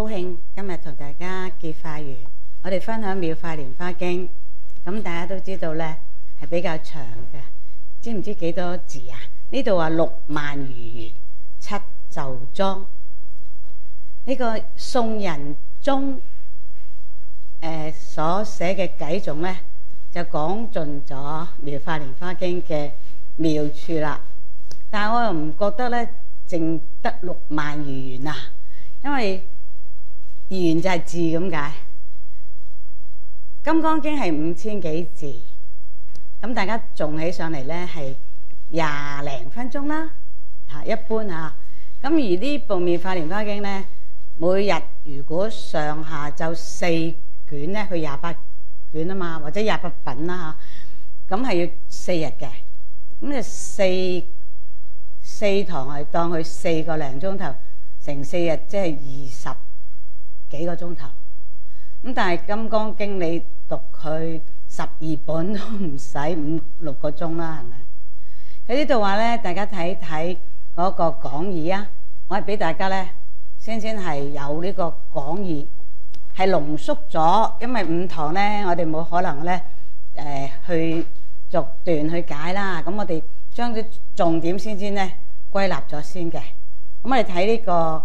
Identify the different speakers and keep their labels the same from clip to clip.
Speaker 1: 興今日同大家結化緣，我哋分享《妙法蓮華經》。咁大家都知道呢係比較長嘅，知唔知幾多字啊？呢度話6萬餘緣7咒莊。呢個宋仁宗所寫嘅偈頌呢，就講盡咗《妙法蓮華經》嘅妙處啦。但係我又唔覺得呢淨得6萬餘緣啊，因為緣就係字咁解，《金剛經》係5000幾字，咁大家誦起上嚟呢係20零分鐘啦，一般嚇。咁而呢部《妙法蓮華經》呢，每日如果上下晝4卷呢，佢28卷啊嘛，或者28品啦嚇，咁係要4日嘅，咁就四堂係當佢4個零鐘頭，乘4日即係20幾個鐘頭。咁但係《金剛經》你讀佢12本都唔使5-6個鐘啦，係咪？佢呢度話咧，大家睇睇嗰個講義啊，我係俾大家咧先係有呢個講義，係濃縮咗，因為5堂咧我哋冇可能咧去逐段去解啦，咁我哋將啲重點先咧歸納咗先嘅。咁我哋睇呢個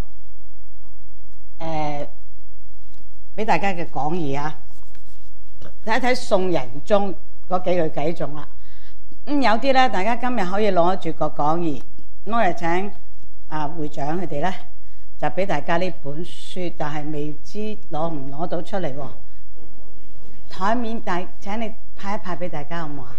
Speaker 1: 俾大家嘅講義啊，睇一睇宋仁宗嗰幾句偈頌啦。有啲咧，大家今日可以攞住個講義，咁我哋請會長佢哋咧就俾大家呢本書，但係未知攞唔攞到出嚟喎。台面請你派一派俾大家好唔好啊？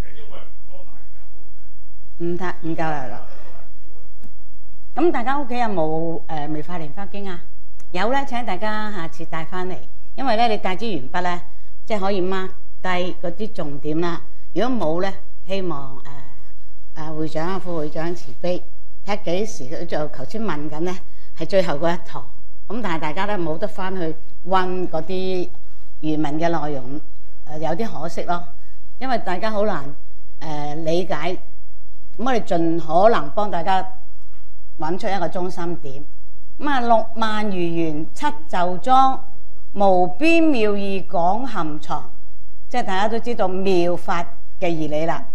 Speaker 1: 唔夠啦。咁大家屋企有冇《妙法蓮華經》啊？有咧，請大家下次帶翻嚟，因為咧你帶支鉛筆咧，即係可以 mark 低嗰啲重點啦。如果冇咧，希望會長啊、副會長慈悲，睇下幾時佢就頭先問緊咧，係最後嗰一堂。咁但係大家咧冇得翻去溫嗰啲原文嘅內容，有啲可惜咯，因為大家好難理解。咁我哋盡可能幫大家揾出一個中心點。咁6萬餘緣7咒莊，無邊妙義廣含藏，即係大家都知道妙法嘅義理啦。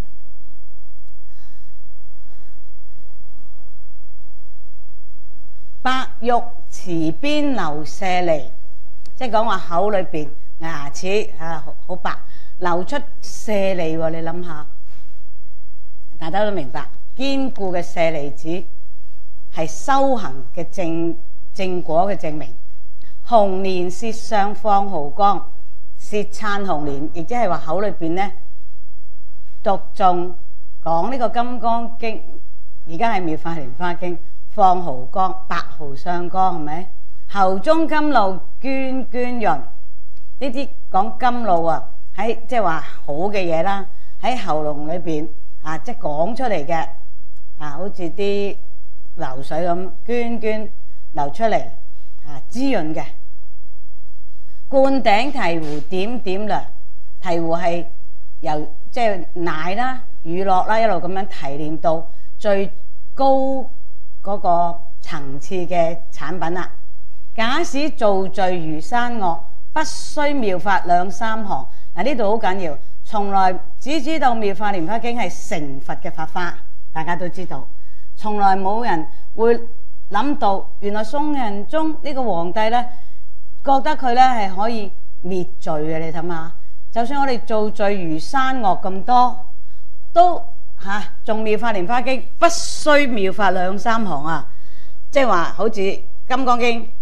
Speaker 1: 白玉池邊流舍利，即係講話口裏邊牙齒好白，流出舍利喎。你諗下，大家都明白，堅固嘅舍利子係修行嘅正果嘅證明。紅蓮舌上放毫光，舌燦紅蓮，亦即係話口裏邊咧讀誦講呢個金剛經，而家係妙法蓮華經，放毫光，白毫上光，係咪？喉中甘露涓涓潤，呢啲講甘露啊，喺即係話好嘅嘢啦，喺喉嚨裏邊即係講出嚟嘅好似啲流水咁涓涓流出嚟滋潤嘅。灌頂醍醐點點涼，醍醐係由即係奶啦、乳酪啦一路咁樣提煉到最高嗰個層次嘅產品啦。假使造罪如山岳，不須妙法兩三行。呢度好緊要，從來只知道妙法蓮華經係成佛嘅法花，大家都知道，從來冇人會諗到原來宋仁宗呢個皇帝呢，覺得佢呢係可以滅罪嘅。你睇下，就算我哋造罪如山岳咁多，都仲妙法蓮華經不須妙法兩三行啊！即係話好似金剛經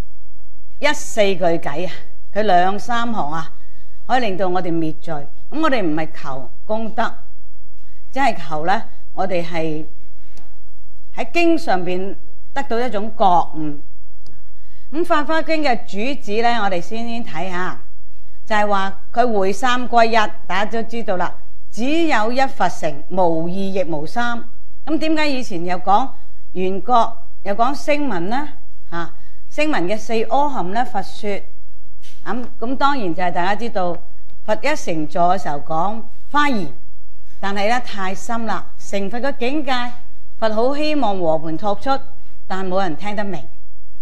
Speaker 1: 1-4句偈啊，佢2-3行啊，可以令到我哋滅罪。咁我哋唔係求功德，只係求呢，我哋係喺經上邊得到一種覺悟。咁《法華經》嘅主旨呢，我哋先睇下，就係話佢會三歸一，大家都知道啦。只有一佛乘，無二亦無三。咁點解以前又講緣覺，又講聲聞呢？聲聞嘅4阿含呢，佛說。咁當然就係大家知道，佛一成座嘅時候講華嚴，但係咧太深啦，成佛嘅境界，佛好希望和盤托出，但係冇人聽得明。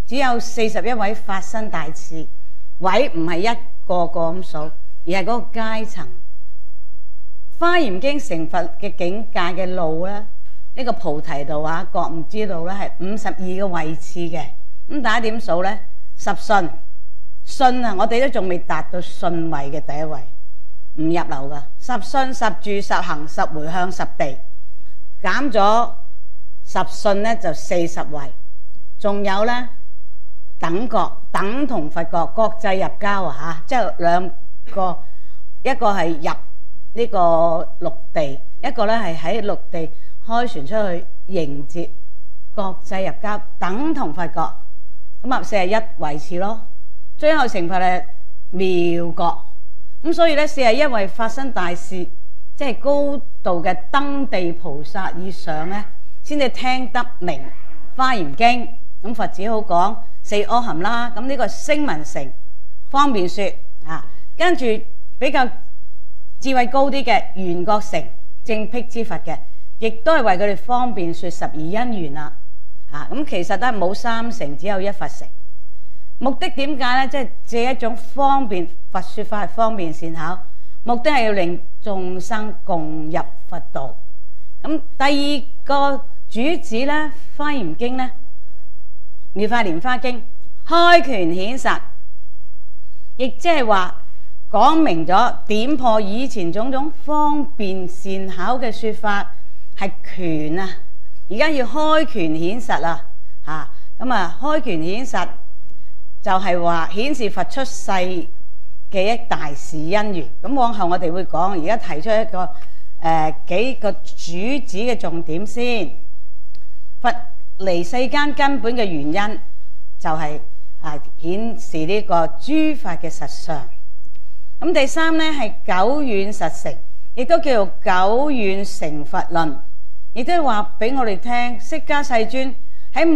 Speaker 1: 只有41位發生大事，位唔係一個個咁數，而係嗰個階層。華嚴經成佛嘅境界嘅路咧，呢個菩提道啊、覺悟之路咧係52個位次嘅。咁大家點數咧？十信，信啊，我哋都仲未達到信位嘅第一位，唔入流噶。十信、十住、十行、十回向、十地，減咗十信咧就40位。仲有咧等覺，等同佛覺，國際入交啊嚇，即係兩個，一個係入呢個陸地，一個咧係喺陸地開船出去迎接國際入交，等同佛覺。咁啊41位次咯，最後成佛係妙覺。咁所以咧41位發生大事，即係高度嘅登地菩薩以上咧，先至聽得明華嚴經。咁佛只好講四阿含啦。咁呢個聲聞乘方便說啊，跟住比較智慧高啲嘅緣覺乘正辟支佛嘅，亦都係為佢哋方便說12因緣啦。咁其實都係冇三乘，只有一佛乘。目的點解咧？即係借一種方便佛說法，係方便善巧，目的係要令眾生共入佛道。咁第二個主旨咧，華嚴經咧，妙法蓮華經開權顯實，亦即係話講明咗點破以前種種方便善巧嘅說法係權啊，而家要開權顯實啦，咁啊開權顯實就係話顯示佛出世嘅一大事因緣。咁往後我哋會講，而家提出一個幾個主旨嘅重點先。佛嚟世間根本嘅原因就係顯示呢個諸法嘅實相。咁第三咧係久遠實成，亦都叫做久遠成佛論，亦都係話俾我哋聽，釋迦世尊喺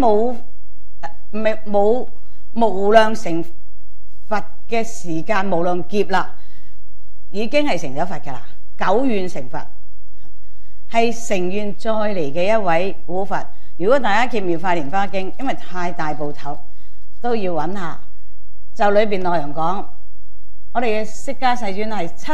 Speaker 1: 冇無量成佛嘅時間，無量劫啦，已經係成咗佛噶啦。久遠成佛係成願再嚟嘅一位古佛。如果大家見妙法蓮華經，因為太大部頭，都要揾下。就裏邊內容講，我哋嘅釋迦世尊係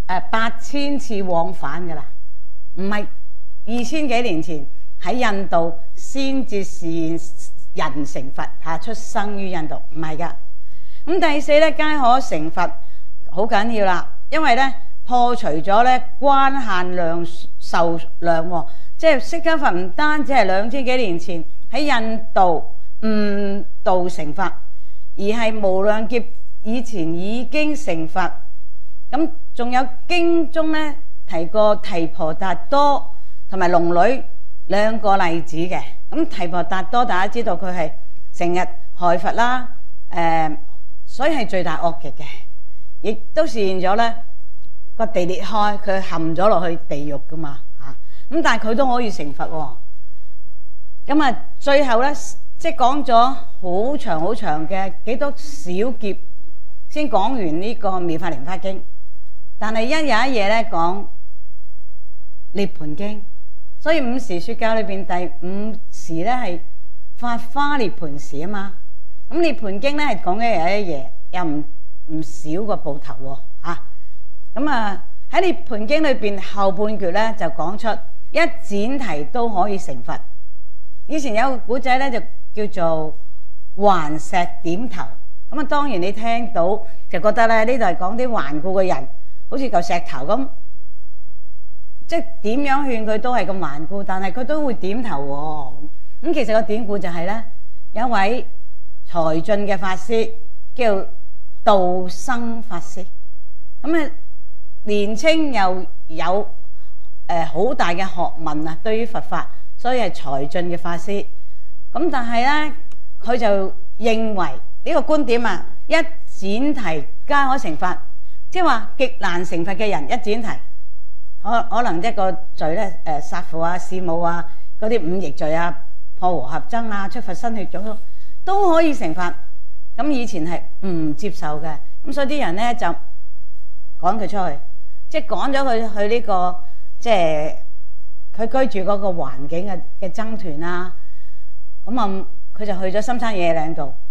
Speaker 1: 8000次往返噶啦，唔係2000幾年前喺印度先至示現人成佛出生於印度，唔係噶。咁第四咧，皆可成佛，好緊要啦，因為咧破除咗咧關限量壽量喎。即係釋迦佛唔單止係2000幾年前喺印度悟道成佛，而係無量劫以前已經成佛。咁仲有經中咧提過提婆達多同埋龍女兩個例子嘅。咁提婆達多大家知道佢係成日害佛啦，所以係罪大惡極嘅，亦都示現咗咧個地裂開，佢陷咗落去地獄噶嘛。咁但係佢都可以成佛喎。咁啊，最後咧，即係講咗好長好長嘅幾多小劫，先講完呢個妙法蓮華經。但係有一夜咧講涅槃經，所以五時說教裏邊第五時咧係法華涅槃時啊嘛。咁涅槃經咧係講嘅一夜，又唔少個部頭喎。咁啊喺涅槃經裏邊後半橛咧就講出，一闡提都可以成佛。以前有個古仔咧就叫做頑石點頭。咁啊，當然你聽到就覺得咧呢度係講啲頑固嘅人，好似嚿石頭咁，即係點樣勸佢都係咁頑固，但係佢都會點頭喎。咁其實個典故就係咧，有一位才俊嘅法師叫道生法師，咁啊年青又有好大嘅學問啊，對於佛法，所以係才俊嘅法師。咁但係咧，佢就認為呢個觀點啊，一闡提皆可成佛，即係話極難成佛嘅人一闡提，可能一個罪咧，殺父啊、弒母啊，嗰啲五逆罪啊、破和合僧啊、出佛身血種都可以成佛。咁以前係唔接受嘅，咁所以啲人咧就趕佢出去，即係趕咗佢去呢個即係佢居住嗰個環境嘅僧團啊。咁啊，佢就去咗深山野嶺度，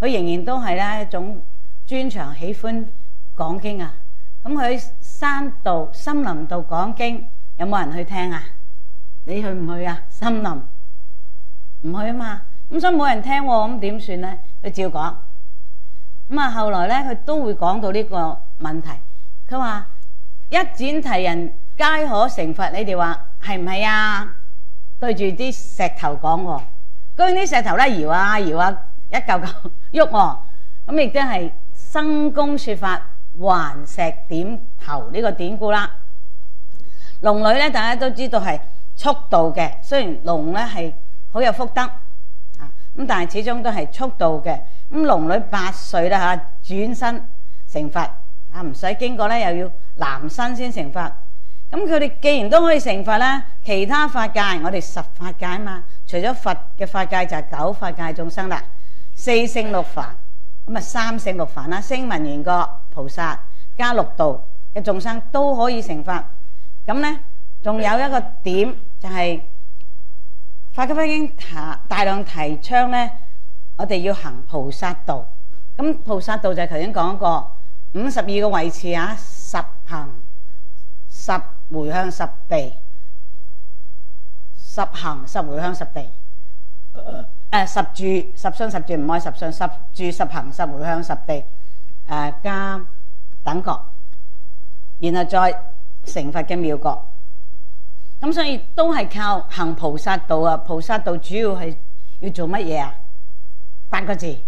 Speaker 1: 佢仍然都係咧一種專長喜歡講經啊。咁佢喺山度、森林度講經，有冇人去聽啊？你去唔去啊？森林唔去啊嘛，咁所以冇人聽喎，咁點算咧？佢照講。咁啊，後來咧佢都會講到呢個問題。佢話一展提人皆可成佛，你哋話係唔係啊？對住啲石頭講喎，居然啲石頭咧搖啊搖啊，一嚿嚿喐喎。咁亦都係生公說法，還石點頭呢個典故啦。龍女咧，大家都知道係速度嘅，雖然龍咧係好有福德啊，咁但係始終都係速度嘅。咁龍女8歲啦嚇，轉身成佛啊，唔使經過咧又要男身先成佛。咁佢哋既然都可以成佛啦，其他法界我哋10法界啊嘛，除咗佛嘅法界就係9法界眾生啦，4聖6凡，咁啊3聖6凡啦，聲聞緣覺菩薩加6道嘅眾生都可以成佛。咁咧仲有一個點就係、是《法華經》大量提倡咧，我哋要行菩薩道。咁菩薩道就係頭先講過52個位次啊，10行10回向10地，10行10回向10地，10住10信10住唔可以10信10住10行10回向10地，加等覺，然後再成佛嘅妙覺。咁所以都係靠行菩薩道啊！菩薩道主要係要做乜嘢啊？8個字：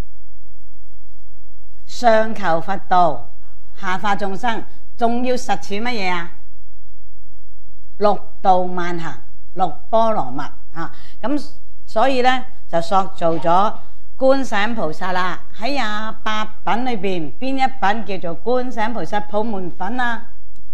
Speaker 1: 上求佛道，下化眾生。仲要實踐乜嘢啊？6度萬行，6波羅蜜啊！咁所以咧就塑造咗觀世音菩薩啦。喺28品裏邊，邊一品叫做觀世音菩薩普門品啊？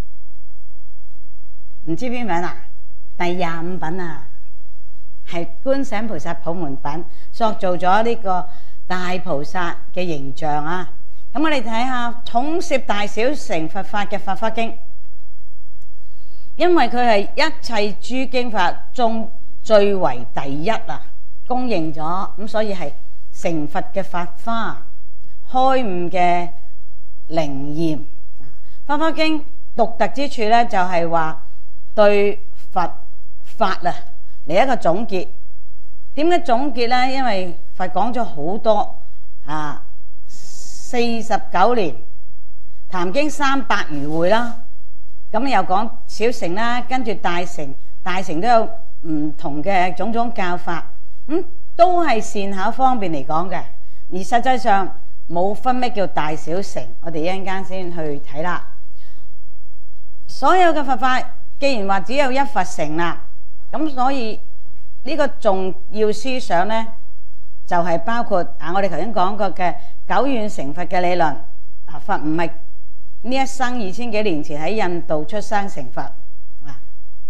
Speaker 1: 唔知邊品啊？第25品啊，係觀世音菩薩普門品，塑造咗呢個大菩薩嘅形象啊！咁我哋睇下統攝大小乘佛法嘅《法華經》，因為佢係一切諸經法中最為第一啊，公認咗，咁所以係成佛嘅法花，開悟嘅靈驗。《法華經》獨特之處咧，就係話對佛法啊嚟一個總結。點解總結咧？因為佛講咗好多啊。49年談經300餘會啦，咁又講小乘啦，跟住大乘，大乘都有唔同嘅種種教法，都係善巧方便嚟講嘅，而實際上冇分咩叫大小乘，我哋一陣間先去睇啦。所有嘅佛法，既然話只有一佛乘啦，咁所以呢個重要思想呢，就係包括我哋頭先講過嘅久遠成佛嘅理論。佛唔係呢一生2000幾年前喺印度出生成佛啊，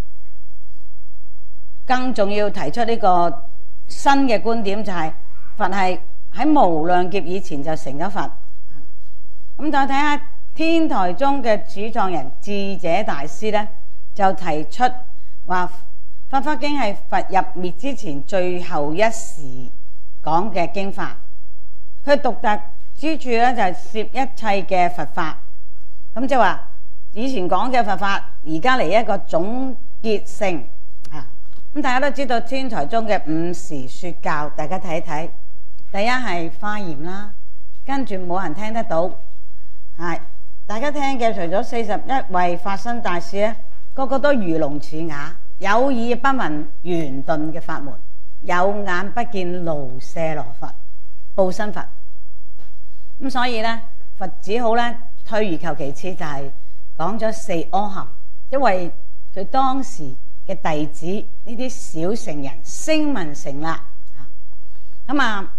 Speaker 1: 更重要提出呢個新嘅觀點，就係佛係喺無量劫以前就成咗佛。咁再睇下天台宗嘅主藏人智者大師呢，就提出話《法華經》係佛入滅之前最後一時講嘅經法。佢獨特之處咧就係攝一切嘅佛法，咁即係話以前講嘅佛法，而家嚟一個總結性啊！咁大家都知道天台宗嘅5時說教，大家睇一睇。第一係華嚴啦，跟住冇人聽得到，係大家聽嘅除咗41位法身大師咧，個個都如聾似啞，有耳不聞圓頓嘅法門，有眼不見盧舍羅佛、報身佛。咁所以咧，佛只好咧退而求其次，就係講咗4阿含，因為佢當時嘅弟子呢啲小乘人聲聞乘啦。咁啊，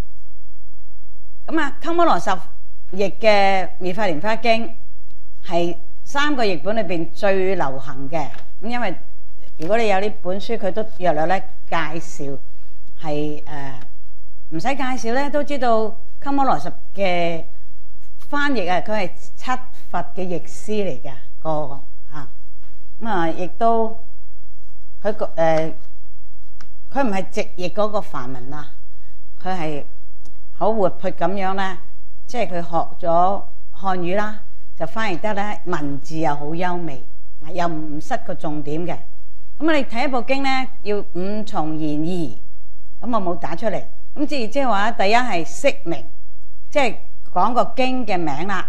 Speaker 1: 鳩摩羅什譯嘅《妙法蓮華經》係3個譯本裏邊最流行嘅。咁因為如果你有呢本書，佢都約略咧介紹，係唔使介紹咧都知道。鳩摩羅什嘅翻譯啊，佢係7佛嘅譯師嚟嘅個嚇，咁啊亦都佢唔係直譯嗰個梵文啊，佢係好活潑咁樣咧，即係佢學咗漢語啦，就翻譯得咧文字又好優美，又唔失個重點嘅。咁你睇一部經咧，要五重言義，咁我冇打出嚟。咁即係話，第一係釋名，即係講個經嘅名啦。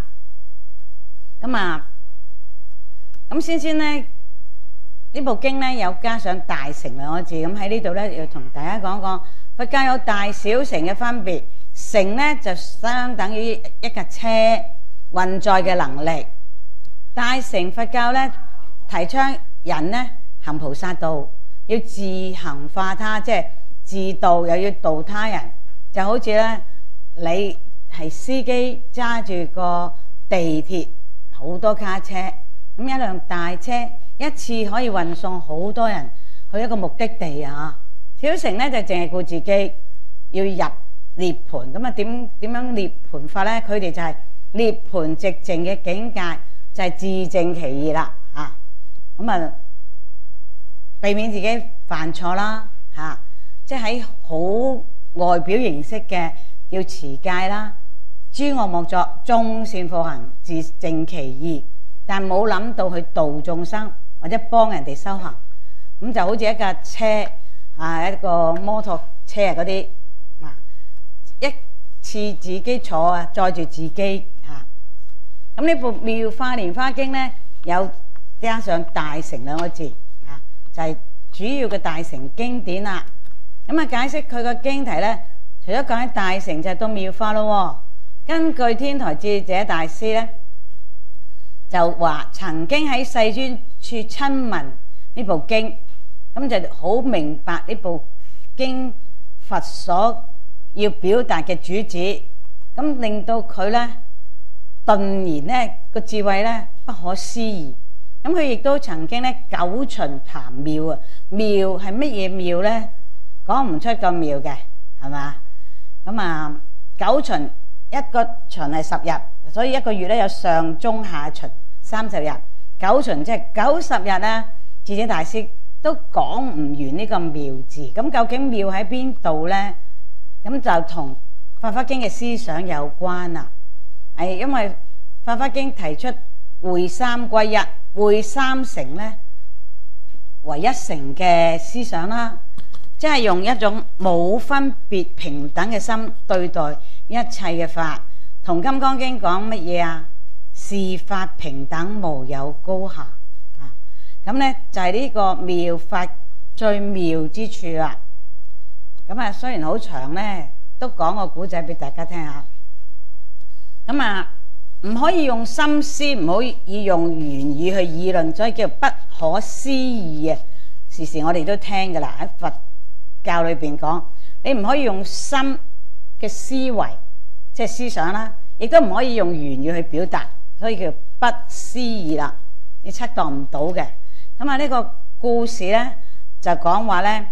Speaker 1: 咁先咧，呢部經咧有加上大乘兩個字。咁喺呢度咧要同大家講講，佛教有大小乘嘅分別。乘咧就相等於一架車運載嘅能力。大乘佛教咧提倡人咧行菩薩道，要自行化他，即係自度又要度他人。就好似咧，你係司機揸住個地鐵，好多卡車，咁一輛大車一次可以運送好多人去一個目的地啊！小乘咧就淨係顧自己要入涅槃。咁啊點樣涅槃法咧？佢哋就係涅槃寂靜嘅境界，就係自淨其意啦嚇。咁避免自己犯錯啦嚇，即係喺好外表形式嘅要持戒啦，諸惡莫作，眾善奉行，自淨其意，但冇諗到去度眾生或者幫人哋修行。咁就好似一架車一個摩托車嗰啲一次自己坐載住自己嚇。咁呢部《妙法蓮華經》咧有加上大乘兩個字就係主要嘅大乘經典啦。咁解釋佢個經題咧，除咗講喺大乘，就係到妙法咯。根據天台智者大師咧，就話曾經喺世尊處親聞呢部經，咁就好明白呢部經佛所要表達嘅主旨，咁令到佢咧頓然咧個智慧咧不可思議。咁佢亦都曾經咧九旬談妙啊，妙係乜嘢妙咧？講唔出咁妙嘅，係嘛？咁九旬一個旬係10日，所以一個月咧有上中下旬30日，九旬即係90日咧。智者大師都講唔完呢個妙字，咁究竟妙喺邊度咧？咁就同《法華經》嘅思想有關啦。係因為《法華經》提出會三歸一。會三乘咧為一乘嘅思想啦，即係用一種冇分別平等嘅心對待一切嘅法。同《金剛經》講乜嘢啊？是法平等，無有高下啊！咁咧就係呢個妙法最妙之處啦。咁雖然好長咧，都講個古仔俾大家聽下。咁唔可以用心思，唔可以用言語去議論，所以叫不可思議啊！時時我哋都聽噶啦，喺佛教裏邊講，你唔可以用心嘅思維，即係思想啦，亦都唔可以用言語去表達，所以叫不思議啦，你測度唔到嘅。咁呢個故事咧就講話咧，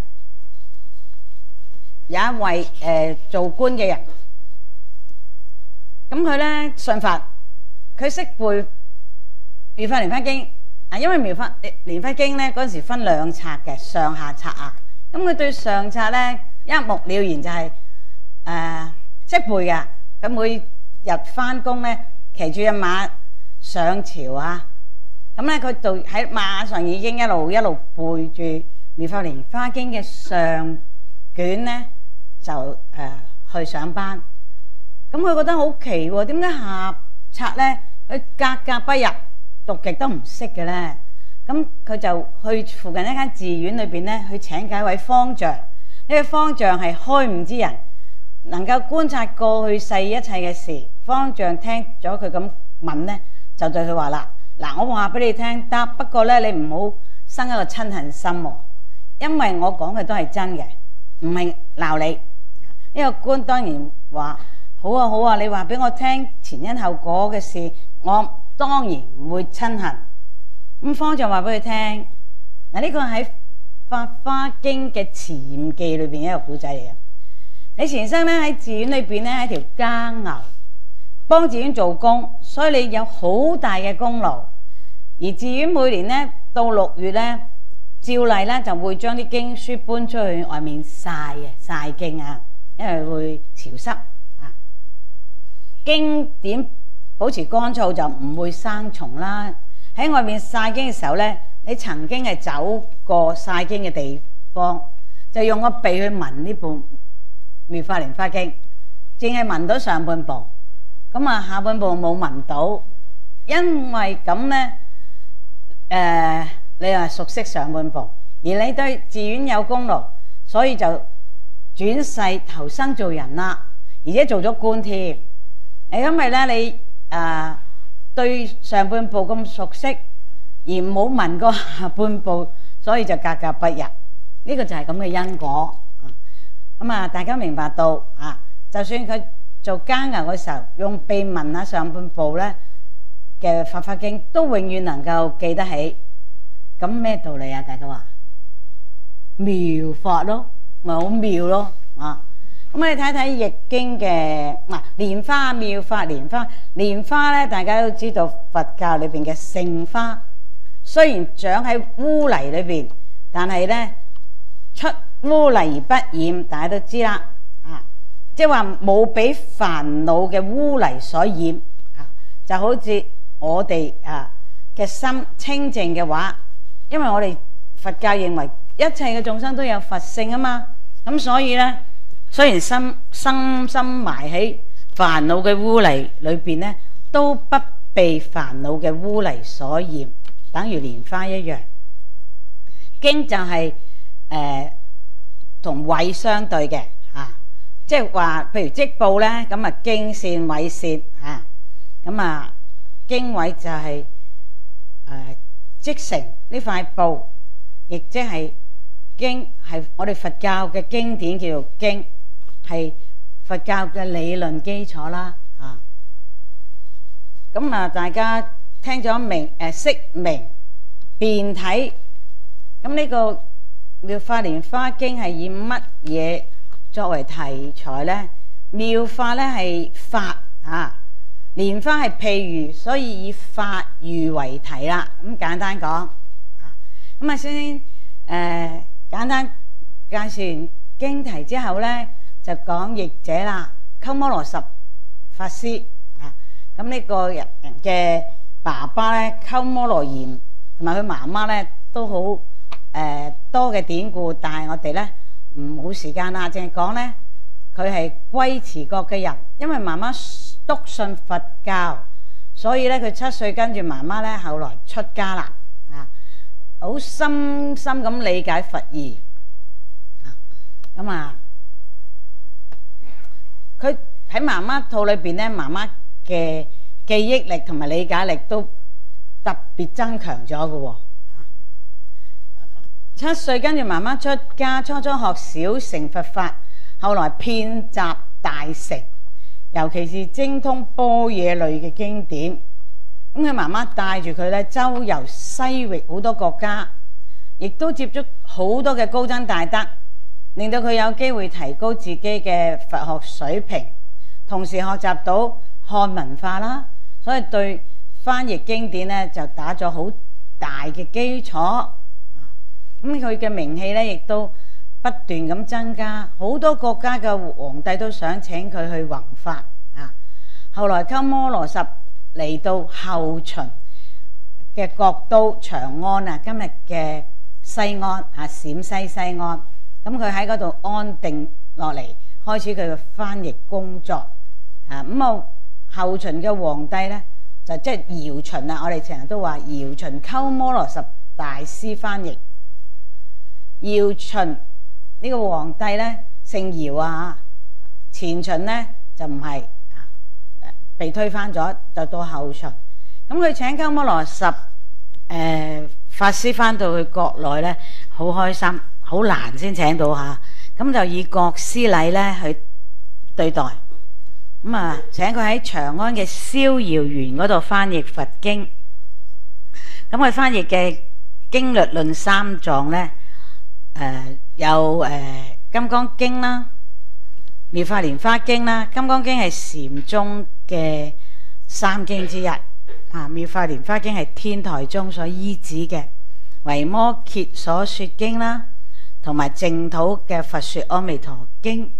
Speaker 1: 有一位做官嘅人，咁佢咧信佛。佢識背《妙法蓮華經》因為《妙法蓮華經》咧嗰陣時分兩冊嘅，上下冊啊。咁佢對上冊咧一目了然，就係識背嘅。咁每日翻工咧騎住隻馬上朝啊，咁咧佢就喺馬上已經一路背住《妙法蓮華經》嘅上卷咧，就去上班。咁佢覺得好奇喎，點解下冊咧佢格格不入，讀極都唔識嘅咧？咁佢就去附近一間寺院裏邊咧，去請教一位方丈。呢個方丈係開悟之人，能夠觀察過去世一切嘅事。方丈聽咗佢咁問咧，就對佢話啦：嗱，我話俾你聽得，不過咧你唔好生一個親恨心喎，因為我講嘅都係真嘅，唔係鬧你。呢個官當然話：好啊好啊，你話俾我聽前因後果嘅事，我當然唔會親恨。咁方丈話俾佢聽，嗱，呢個喺《法華經》嘅慈驗記裏邊一個古仔嚟嘅。你前生咧喺寺院裏邊咧係條耕牛，幫寺院做工，所以你有好大嘅功勞。而寺院每年咧到6月咧，照例咧就會將啲經書搬出去外面曬經啊，因為會潮濕啊。 經典保持乾燥就唔會生蟲啦。喺外面曬經嘅時候呢，你曾經係走過曬經嘅地方，就用個鼻去聞呢部妙法蓮花經，淨係聞到上半部，咁啊下半部冇聞到，因為咁呢，你話熟悉上半部，而你對寺院有功勞，所以就轉世投生做人啦，而且做咗官添。因為咧你對上半部咁熟悉，而冇聞過下半部，所以就格格不入。呢個就係咁嘅因果。咁啊，大家明白到啊，就算佢做耕牛嘅時候，用鼻聞下上半部咧嘅《法華經》，都永遠能夠記得起。咁咩道理啊？大家話妙法咯，咪好妙咯啊！咁我哋睇睇易經嘅蓮花妙法蓮花。蓮花咧，大家都知道佛教裏邊嘅聖花，雖然長喺污泥裏邊，但係咧出污泥而不染，大家都知啦。即係話冇俾煩惱嘅污泥所染。就好似我哋嘅心清淨嘅話，因為我哋佛教認為一切嘅眾生都有佛性啊嘛，咁所以咧。雖然深埋喺煩惱嘅污泥裏邊咧，都不被煩惱嘅污泥所染，等於蓮花一樣。經就係同位相對嘅即係話，譬如織布咧，咁啊經線緯線咁啊經緯就係織成呢塊布，亦即係經係我哋佛教嘅經典叫做經。係佛教嘅理論基礎啦，咁大家聽咗明識明辨體，咁呢個《妙法蓮花經》係以乜嘢作為題材呢？妙法咧係法蓮花係譬喻，所以以法喻為題啦。咁簡單講，咁先簡單介紹完經題之後咧。就講譯者啦，鳩摩羅什法師咁呢個人嘅爸爸咧，鳩摩羅炎同埋佢媽媽咧都好多嘅典故，但係我哋咧冇時間啦，淨係講咧佢係龜茲國嘅人，因為媽媽篤信佛教，所以咧佢7歲跟住媽媽咧，後來出家啦，好深深咁理解佛義咁佢喺媽媽肚裏邊咧，媽媽嘅記憶力同埋理解力都特別增強咗嘅。7歲跟住媽媽出家，初學小乘佛法，後來遍集大乘，尤其是精通般若類嘅經典。咁佢媽媽帶住佢咧周遊西域好多國家，亦都接觸好多嘅高僧大德。令到佢有機會提高自己嘅佛學水平，同時學習到漢文化啦，所以對翻譯經典咧就打咗好大嘅基礎。咁佢嘅名氣咧亦都不斷咁增加，好多國家嘅皇帝都想請佢去弘法。後來鳩摩羅什嚟到後秦嘅國都長安今日嘅西安陝西西安。咁佢喺嗰度安定落嚟，開始佢嘅翻譯工作。後秦嘅皇帝咧，就即係姚秦啦。我哋成日都話姚秦鳩摩羅什大師翻譯。姚秦呢個皇帝咧姓姚前秦咧就唔係被推翻咗，就到後秦。咁佢請鳩摩羅什法師翻到去國內咧，好開心。好難先請到咁就以國師禮咧去對待。請佢喺長安嘅逍遙園嗰度翻譯佛經。咁佢翻譯嘅經律論三藏咧，有金剛經啦、妙法蓮花經啦。金剛經係禪宗嘅三經之一，妙法蓮花經係天台宗所依止嘅，維摩詰所說經啦。同埋淨土嘅佛說阿彌陀經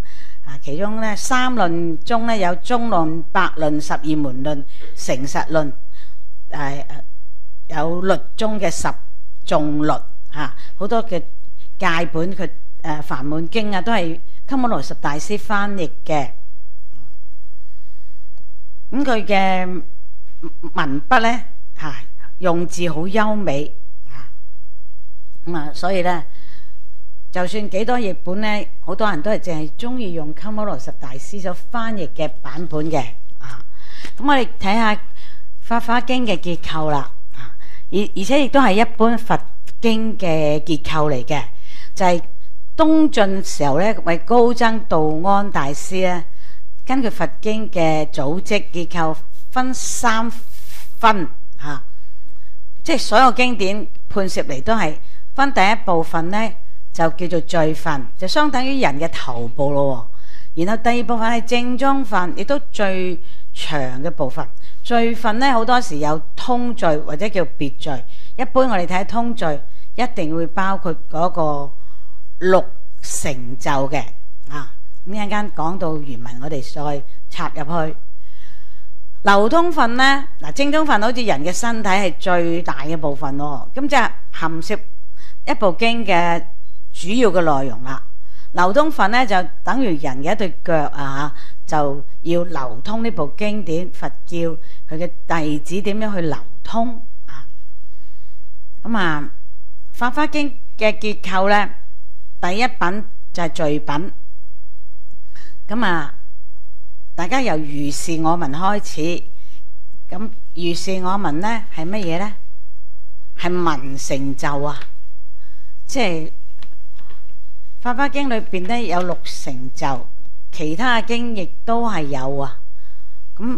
Speaker 1: 其中咧三論中咧有中論、百論、十二門論、成實論，有律中嘅十眾律好多嘅戒本佢梵滿經都係鳩摩羅什大師翻譯嘅。咁佢嘅文筆咧用字好優美所以咧就算幾多譯本咧，好多人都係淨係中意用鳩摩羅什大師所翻譯嘅版本嘅咁我哋睇下《法華經》嘅結構啦而且亦都係一般佛經嘅結構嚟嘅，就係東晉時候咧，為高僧道安大師咧，根據佛經嘅組織結構分三分即係所有經典判攝嚟都係分第一部分咧，就叫做序分，就相等於人嘅頭部咯。然後第二部分係正宗分，亦都最長嘅部分。序分咧好多時有通序或者叫別序。一般我哋睇通序一定會包括嗰個六成就嘅咁一陣間講到原文，我哋再插入去。流通分咧正宗分好似人嘅身體係最大嘅部分咯，咁即係含攝一部經嘅主要嘅內容啦。流通分咧就等於人嘅一對腳就要流通呢部經典，佛教佢嘅弟子點樣去流通咁法華經嘅結構咧，第一品就係序品。咁大家由如是我聞開始，咁如是我聞咧係乜嘢咧？係聞成就即係法華經裏邊咧有六成就，其他嘅經亦都係有咁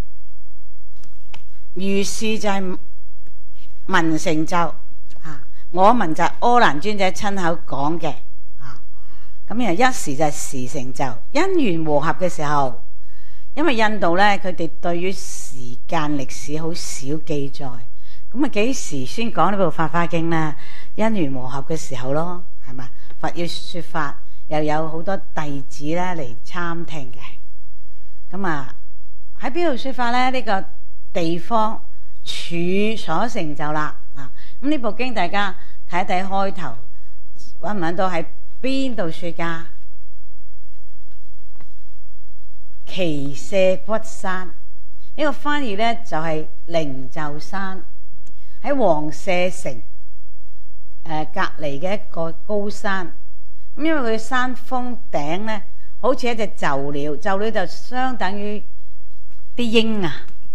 Speaker 1: 如是就係聞成就我聞就係阿難尊者親口講嘅咁然後一時就係時成就，因緣和合嘅時候，因為印度咧佢哋對於時間歷史好少記載，咁幾時先講呢部法華經咧？因緣和合嘅時候咯，係嘛？佛要說法，又有好多弟子咧嚟參聽嘅。咁喺邊度說法咧？呢個地方處所成就啦。咁呢部經大家睇一睇開頭，搵唔搵到喺邊度說噶？耆闍骨山呢個翻譯咧就係靈鷲山，喺王舍城隔籬嘅一個高山。咁因為佢山峰頂咧好似一隻鷲鳥，鷲鳥就相等於啲鷹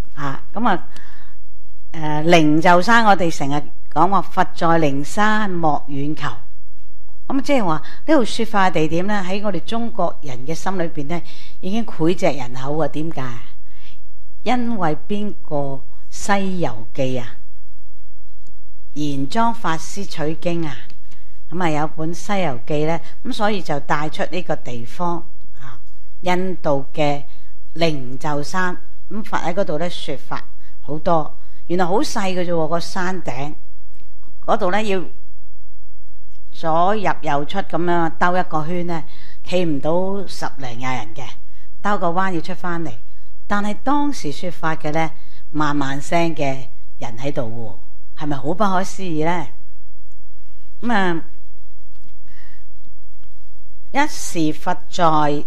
Speaker 1: 靈鷲山我哋成日講話佛在靈山莫遠求，咁即係話呢度說法嘅地點咧喺我哋中國人嘅心裏邊咧已經膾炙人口點解？因為邊個西遊記玄奘法師取經咁有本西遊記咧，咁所以就帶出呢個地方印度嘅靈鷲山。咁佛喺嗰度咧說法好多，原來好細嘅啫，個山頂嗰度咧要左入右出咁樣兜一個圈咧，企唔到10零20人嘅，兜個彎要出翻嚟。但係當時說法嘅咧，萬萬聲嘅人喺度喎，係咪好不可思議咧？咁一時佛在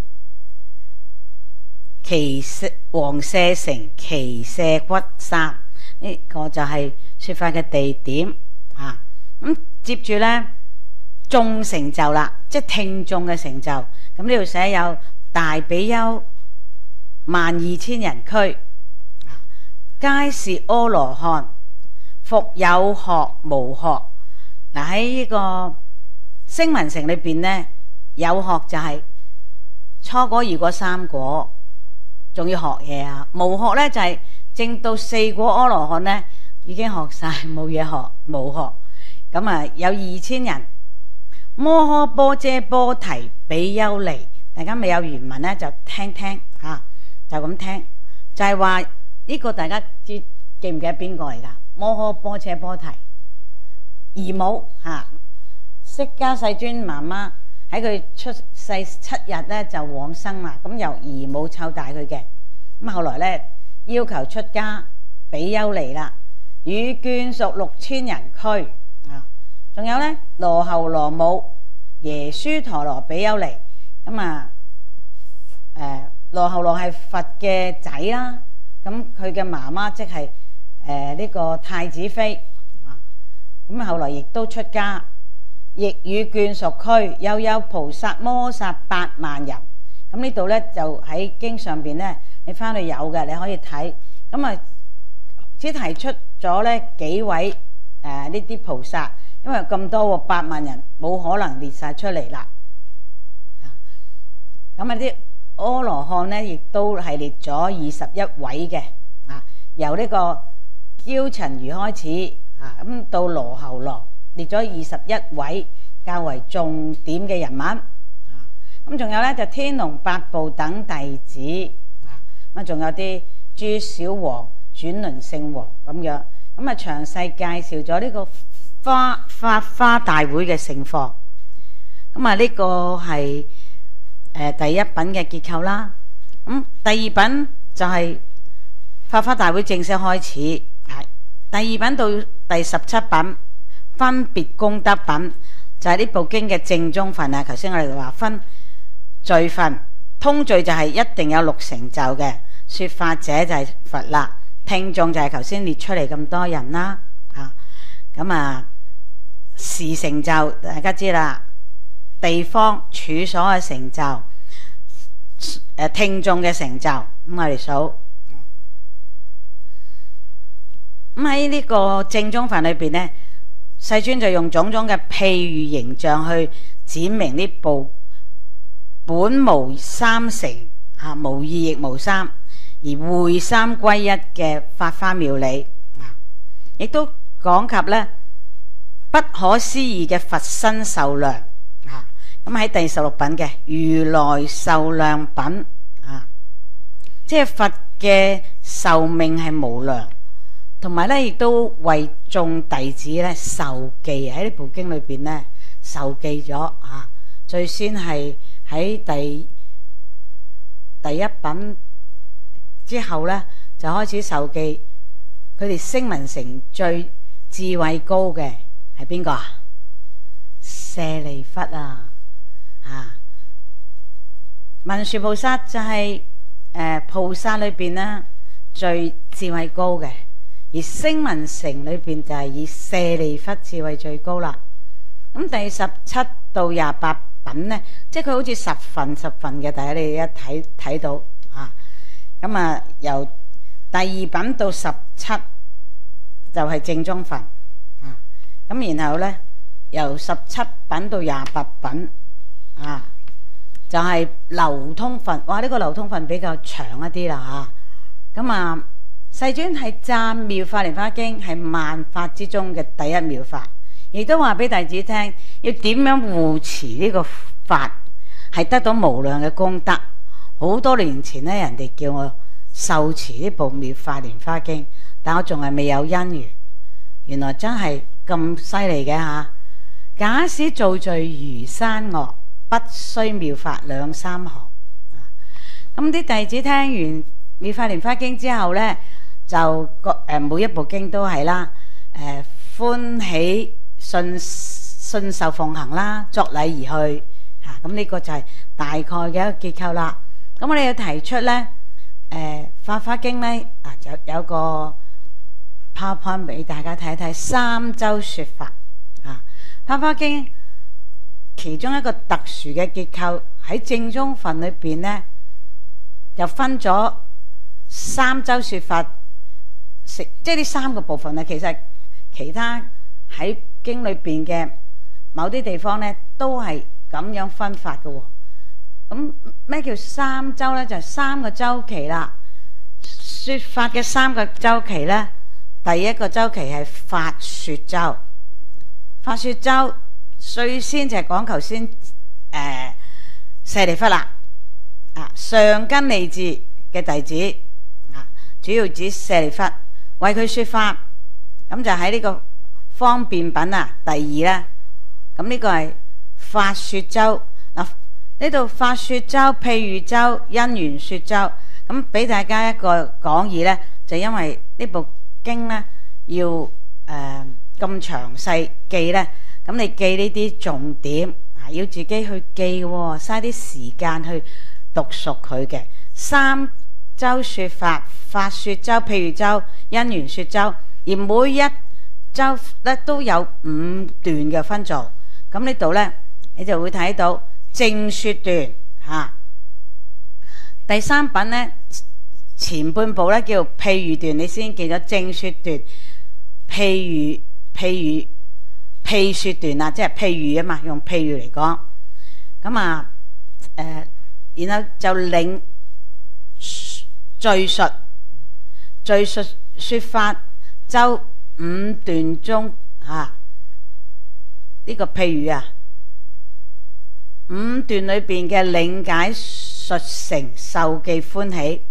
Speaker 1: 王舍城耆闍骨山，呢個就係說法嘅地點咁接住咧眾成就啦，即係聽眾嘅成就。咁呢度寫有大比丘12000人俱，皆是阿羅漢，復有學無學。喺呢個聲聞城裏邊咧，有學就係初果、二果、三果，仲要學嘢無學咧就係證到4果阿羅漢咧，已經學晒，冇嘢學，冇學。咁有2000人。摩訶波遮波提比丘尼，大家未有原文咧就聽聽就咁聽，就係話呢個大家記唔記得邊個嚟噶？摩訶波遮波提姨母釋迦世尊媽媽喺佢出世7日咧就往生啦。咁由姨母湊大佢嘅。咁後來咧要求出家比丘尼啦，與眷屬6000人俱啊。仲有咧羅睺羅母耶輸陀羅比丘尼。咁啊羅睺羅係佛嘅仔啦。咁佢嘅媽媽即係呢個太子妃啊。咁後來亦都出家。亦與眷屬俱，又有菩薩摩薩8萬人。咁呢度咧就喺經上邊咧，你翻去有嘅，你可以睇。咁啊，只提出咗咧幾位呢啲菩薩，因為咁多8萬人，冇可能列晒出嚟啦。咁啊啲阿羅漢咧，亦都係列咗21位嘅啊，由呢個憍陳如開始啊，咁到羅睺羅。列咗21位較為重點嘅人物，咁仲有咧就天龍八部等弟子，咁仲有啲諸小王、轉輪聖王咁樣，咁啊詳細介紹咗呢個法華大會嘅盛況。咁啊呢個係第一品嘅結構啦。咁第二品就係法華大會正式開始，第二品到第17品。分別功德品就係呢部經嘅正宗分啊。頭先我哋話分序分，通序就係一定有6成就嘅，說法者就係佛啦，聽眾就係頭先列出嚟咁多人啦。咁啊時成就大家知啦，地方處所嘅成就，聽眾嘅成就。咁我哋數咁喺呢個正宗分裏邊呢，世尊就用種種嘅譬喻形象去展明呢部本無三成無二亦無三，而會三歸一嘅法華妙理，亦都講及咧不可思議嘅佛身壽量。咁喺第16品嘅如來壽量品，即係佛嘅壽命係無量。同埋咧，亦都為眾弟子咧授記，喺呢部經裏邊咧授記咗啊。最先係喺第一品之後咧，就開始授記佢哋聲聞乘最智慧高嘅係邊個啊？舍利弗啊！文殊菩薩就係菩薩裏邊咧最智慧高嘅。而聲聞乘裏邊就係以舍利弗智慧最高啦。咁第17到28品呢，即係佢好似10份嘅，大家你一睇到咁由第2品到17就係正宗分咁然後呢，由17品到28品就係流通分。哇！呢個流通分比較長一啲啦咁世尊係讚妙法蓮華經係萬法之中嘅第一妙法，亦都話俾弟子聽要點樣護持呢個法，係得到無量嘅功德。好多年前咧，人哋叫我受持呢部妙法蓮華經，但我仲係未有因緣。原來真係咁犀利嘅假使造罪如山岳，不須妙法兩三行。咁啲弟子聽完妙法蓮華經之後呢，就每一部經都係啦，歡喜信受奉行啦，作禮而去咁呢個就係大概嘅一個結構啦。咁我哋要提出呢，法華經呢有個 PowerPoint 俾大家睇睇三周說法法華經其中一個特殊嘅結構喺正宗分裏邊呢，就分咗三周說法。即係呢3個部分其實其他喺經裏邊嘅某啲地方呢，都係咁樣分法嘅。咁咩叫3周呢？就係3個周期啦。說法嘅3個周期呢，第一個周期係法說周。法說周最先就係講頭先舍利弗啦，上根利智嘅弟子主要指舍利弗。為佢說法，咁就喺呢個方便品第2啦。咁呢個係法說周， 嗱，呢度法說周、譬喻周、因緣說周，咁俾大家一個講義呢，就因為呢部經呢要咁詳細記呢，咁你記呢啲重點要自己去記喎，嘥啲時間去讀熟佢嘅。三周說法，法說周、譬喻周、因緣說周，而每一周咧都有5段嘅分做。咁呢度呢，你就會睇到正說段嚇。第三品呢，前半部呢叫譬喻段，你先記咗正說段、譬說段啊，即係譬喻啊嘛，用譬喻嚟講。咁然後就領敘述說法周5段中呢個譬喻5段裏邊嘅領解述成受記歡喜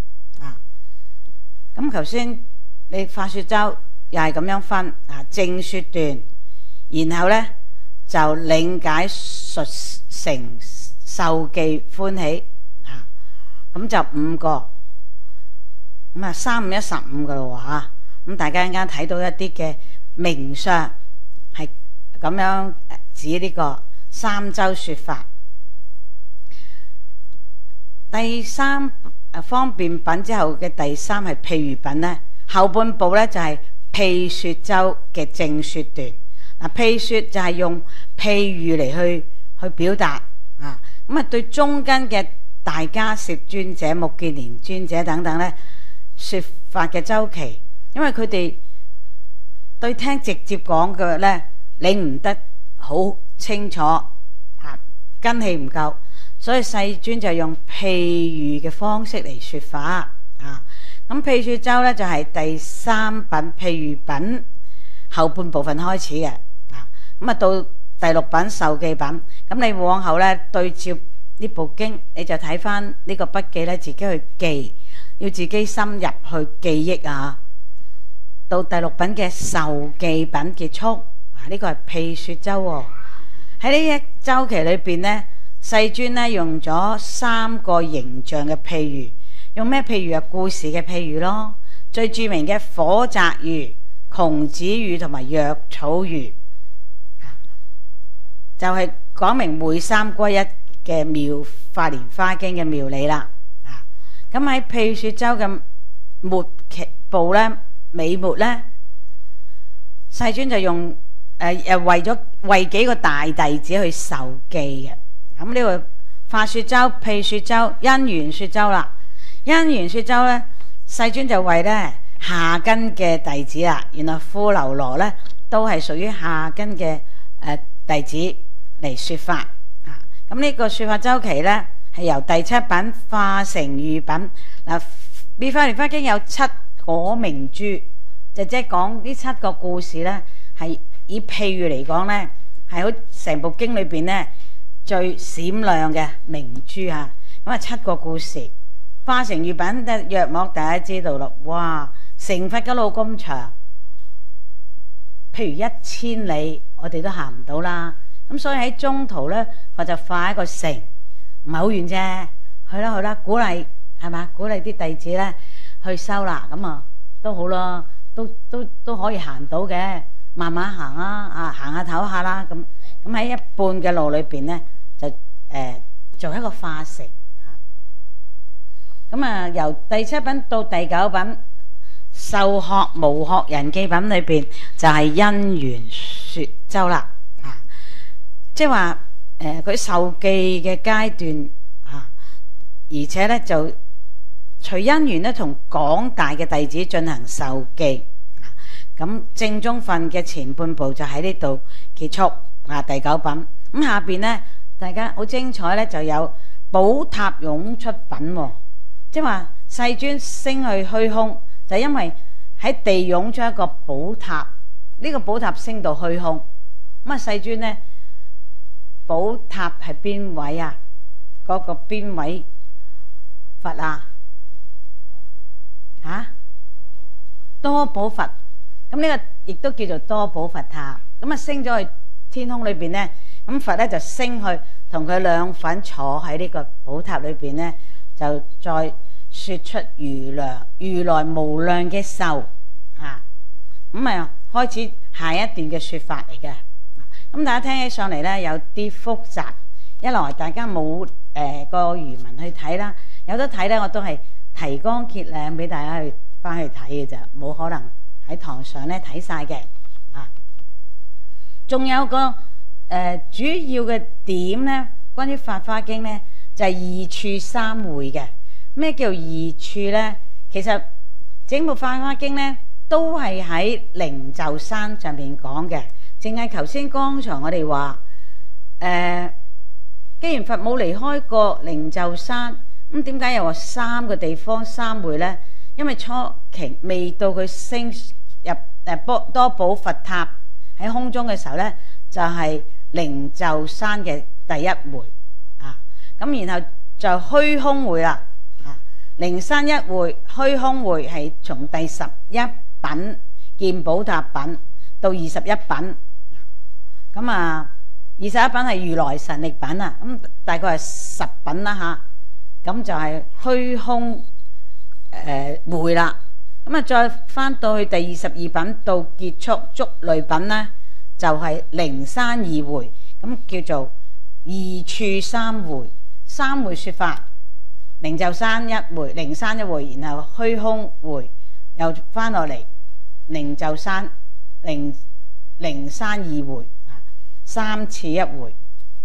Speaker 1: 咁頭先你法說周又係咁樣分正說段，然後呢就領解述成受記歡喜咁就5個，咁3、5、1、15噶咯喎咁大家一陣間睇到一啲嘅名相係咁樣指呢個三周說法。第三方便品之後嘅第三係譬喻品呢，後半部呢就係譬說周嘅正說段。譬說就係用譬喻嚟去表達咁對中間嘅大迦葉尊者、目犍連尊者等等呢說法嘅周期，因為佢哋對聽直接講嘅呢領悟得好清楚根器唔夠，所以世尊就用譬喻嘅方式嚟說法咁譬說周呢就係第三品譬喻品後半部分開始嘅咁到第6品受記品。咁你往後呢對照呢部經，你就睇翻呢個筆記呢，自己去記，要自己深入去記憶到第6品嘅受記品結束呢個係譬說周喺呢一周期裏邊呢，世尊呢用咗3個形象嘅譬喻。用咩譬喻故事嘅譬喻咯，最著名嘅火宅喻、窮子喻同埋藥草喻就係講明會三歸一嘅妙法蓮華經嘅妙理啦咁喺譬說周嘅末期部呢，尾末呢，世尊就用為幾個大弟子去受記嘅。咁呢個法說周、譬說周、因緣說周啦。因緣說周呢，世尊就為呢下根嘅弟子啦。原來富樓羅呢都係屬於下根嘅弟子嚟說法咁呢個說法周期呢，係由第7品化城喻品妙法蓮華經有7果明珠，就即係講呢7個故事呢，係以譬喻嚟講呢，係好成部經裏邊呢最閃亮嘅明珠咁7個故事。化城喻品約莫大家知道咯，哇！成佛嘅路咁長，譬如1000里，我哋都行唔到啦。咁所以喺中途呢，佛就化一個城，唔係好遠啫。去啦，鼓勵係嘛？鼓勵啲弟子呢去修啦，咁都好咯，都可以行到嘅，慢慢行行下唞下啦。咁喺一半嘅路裏邊呢，就做一個化城。咁由第7品到第9品受學無學人記品裏邊就係因緣說周啦即係話佢受記嘅階段而且呢就隨因緣呢同廣大嘅弟子進行受記咁正宗分嘅前半部就喺呢度結束第9品。咁下邊呢，大家好精彩呢，就有寶塔湧出品即係話世尊升去虛空，就因為喺地湧出一個寶塔，呢個寶塔升到虛空。咁世尊呢，寶塔係邊位啊？嗰個邊位佛多寶佛。咁呢個亦都叫做多寶佛塔。咁升咗去天空裏邊呢， 咁佛咧就升去同佢兩粉坐喺呢個寶塔裏邊咧，就再說出如來無量嘅壽嚇。咁啊開始下一段嘅説法嚟嘅。咁大家聽起上嚟咧有啲複雜，一來大家冇個原文去睇啦，有得睇咧我都係提綱挈領俾大家去翻去睇嘅啫，冇可能喺堂上咧睇晒嘅。仲有個主要嘅點咧，關於《法華經》咧就係二處三會嘅。咩叫二處咧？其實整部《法華經》咧都係喺靈鷲山上邊講嘅。淨係頭先剛才我哋話既然佛冇離開過靈鷲山，咁點解又話三個地方三會咧？因為初期未到佢升入多寶佛塔喺空中嘅時候咧，就係靈鷲山嘅第一會啊。咁然後就虛空會啦啊，靈山一會，虛空會係從第11品見寶塔品到21品。咁啊，21品係如來神力品啊，咁大概係10品啦嚇。咁就係虛空會啦。咁啊，再翻到去第22品到結束足類品咧，就係靈山二會，咁叫做二處三會。三會説法，靈鷲山一會，靈山一會，然後虛空會，又翻落嚟靈鷲山靈山二會，三次一會。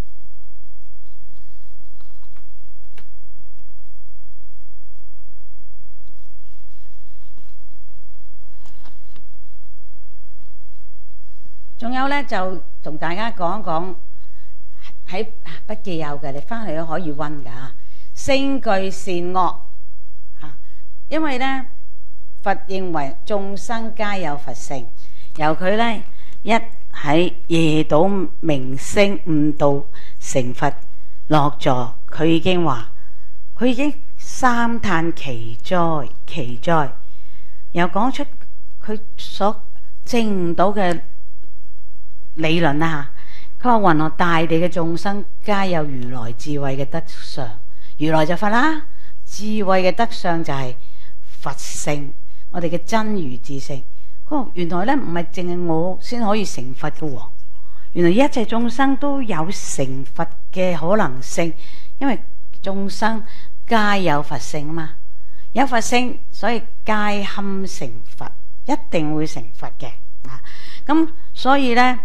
Speaker 1: 仲有咧，就同大家講一講喺筆記有嘅，你翻嚟都可以溫㗎。聖具善惡嚇，因為咧佛認為眾生皆有佛性，由佢咧一喺夜睹明星悟道成佛落座，佢已經話佢已經三嘆奇哉奇哉，又講出佢所證唔到嘅理論啦嚇。佢話雲和大地嘅眾生皆有如來智慧嘅德相，如來就佛啦，智慧嘅德相就係佛性，我哋嘅真如自性。原來咧唔係淨係我先可以成佛嘅喎，原來一切眾生都有成佛嘅可能性，因為眾生皆有佛性啊嘛，有佛性所以皆堪成佛，一定會成佛嘅啊。咁所以咧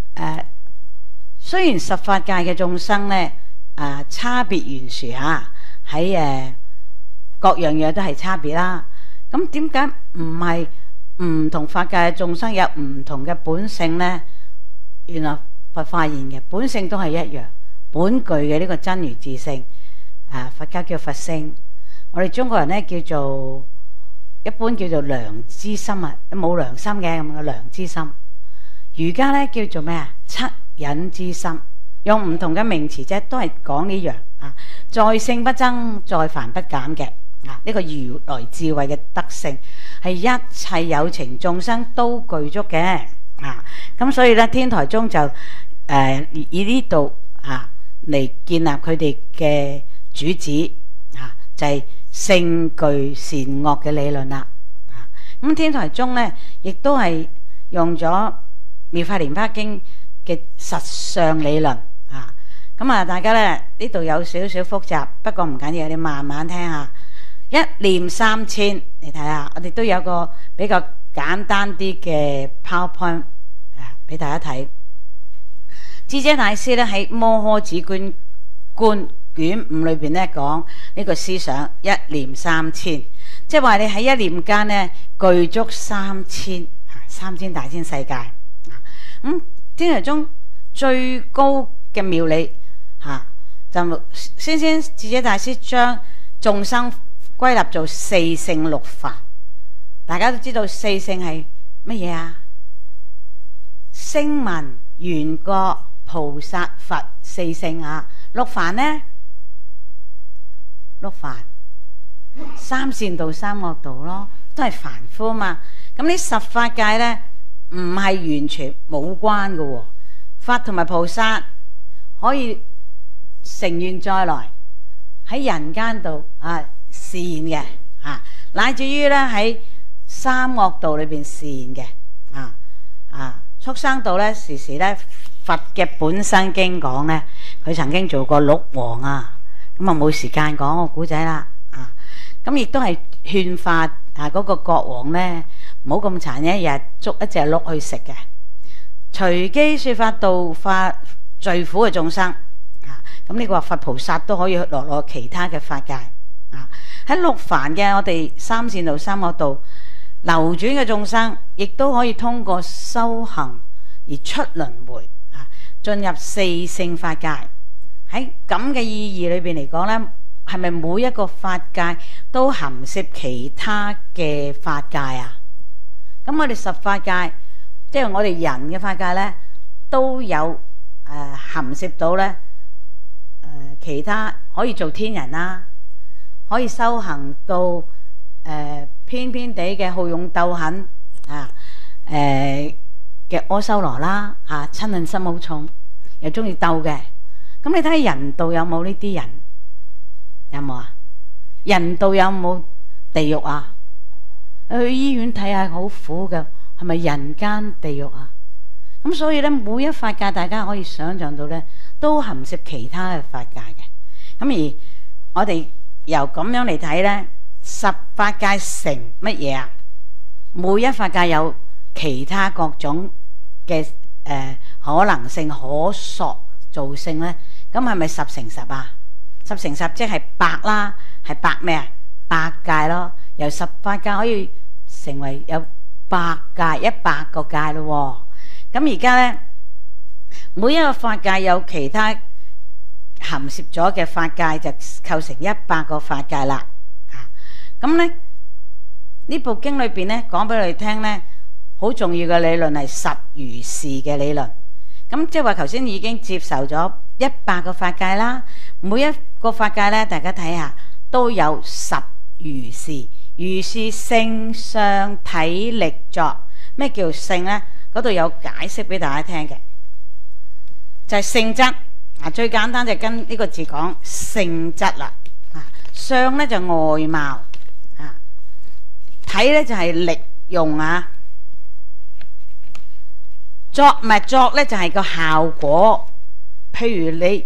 Speaker 1: 雖然十法界嘅眾生咧差別懸殊嚇，喺各樣嘢都係差別啦。咁點解唔係唔同法界嘅眾生有唔同嘅本性呢？原來佛發現嘅本性都係一樣，本具嘅呢個真如自性佛家叫佛性，我哋中國人咧叫做一般叫做良知心啊，冇良心嘅咁嘅良知心。儒家咧叫做咩啊？惻隱之心，用唔同嘅名詞啫，都係講呢樣在聖不增，在凡不減嘅呢個如來智慧嘅德性，係一切有情眾生都具足嘅咁所以咧，天台宗就以呢度嚟建立佢哋嘅主旨就係聖具善惡嘅理論啦。咁天台宗咧亦都係用咗妙法蓮華經嘅實相理論大家咧呢度有少少複雜，不過唔緊要，你慢慢聽下。一念三千，你睇下，我哋都有個比較簡單啲嘅 PowerPoint 俾大家睇。智者大師咧喺《摩訶止觀卷5》裏邊咧講呢個思想一念三千，即係話你喺一念間咧具足三千大千世界。天台宗最高嘅妙理就先智者大師將眾生歸納做四聖六凡。大家都知道四聖係乜嘢啊？聲聞緣覺菩薩佛四聖六凡呢？六凡三善道三惡道咯，都係凡夫嘛。咁呢十法界呢，唔係完全冇關嘅喎。佛同埋菩薩可以乘願再來喺人間度示現嘅乃至於咧喺三惡道裏邊示現嘅畜生道咧，時時咧佛嘅本生經講咧，佢曾經做過鹿王咁冇時間講個古仔啦咁亦都係勸化嗰個國王咧，唔好咁殘忍，一日捉一隻鹿去食嘅，隨機說法度化最苦嘅眾生咁呢個話佛菩薩都可以落其他嘅法界喺六凡嘅我哋三善道、三惡道流轉嘅眾生，亦都可以通過修行而出輪迴進入四聖法界。喺咁嘅意義裏邊嚟講呢，係咪每一個法界都含攝其他嘅法界咁我哋十法界，即係我哋人嘅法界呢，都有含攝到呢其他可以做天人啦，可以修行到偏偏地嘅好勇鬥狠嘅阿修羅啦嗔恨心好重又中意鬥嘅。咁你睇下人道有冇呢啲人？有冇人道有冇地獄去醫院睇下好苦嘅，係咪人間地獄咁所以咧，每一法界大家可以想象到咧，都含攝其他嘅法界嘅。咁而我哋由咁樣嚟睇咧，十法界成乜嘢每一法界有其他各種嘅可能性、可塑造性咧，咁係咪10乘1010乘10即係百啦，係百咩百界咯。由十法界可以成為有百界100個界咯。咁而家咧，每一個法界有其他含攝咗嘅法界，就構成100個法界啦。咁咧呢部經裏邊咧講俾你哋聽咧，好重要嘅理論係十如是嘅理論。咁即係話頭先已經接受咗100個法界啦，每一個法界咧，大家睇下都有十如是。如是性相體力作。咩叫性咧？嗰度有解釋俾大家聽嘅，就係性質最簡單就跟呢個字講性質啦。相咧就外貌體咧就係力用作作咧就係個效果。譬如你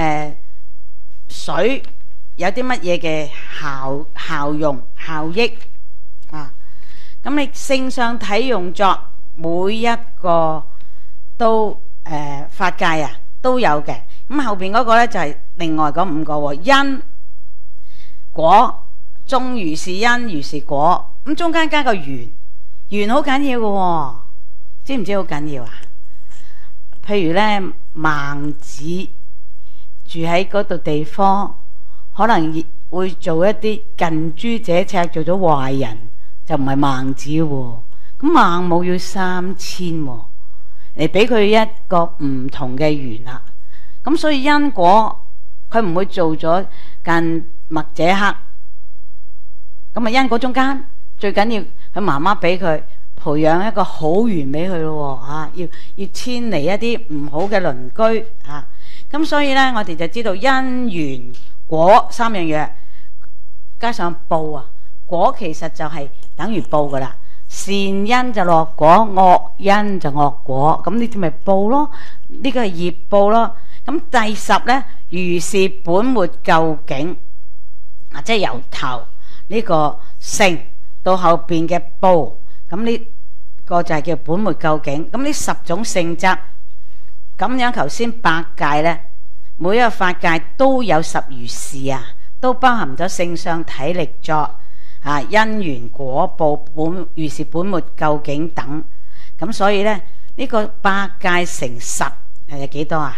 Speaker 1: 水有啲乜嘢嘅效用效益咁你性相體用作，每一個都法界都有嘅。咁後邊嗰個咧就係另外嗰5個因果，種如是因如是果。咁中間加個緣，緣好緊要嘅知唔知好緊要譬如咧，孟子住喺嗰度地方，可能會做一啲近朱者赤，做咗壞人，就唔係孟子喎。咁孟母要3000嚟俾佢一個唔同嘅緣啦。咁所以因果佢唔會做咗近墨者黑。咁因果中間最緊要佢媽媽俾佢培養一個好緣俾佢咯要遷離一啲唔好嘅鄰居咁所以呢，我哋就知道因緣果3樣嘢，加上報果其實就係等於報噶啦。善因就落果，惡因就惡果。咁呢啲咪報咯？呢個係業報咯。咁第10呢，如是本末究竟即係由頭呢個性到後邊嘅報。咁呢個就係叫本末究竟。咁呢10種性質，咁樣頭先8界呢，每一個法界都有十如是都包含咗性相體力作因緣果報如是本末究竟等。咁所以呢，呢個8界乘10係幾多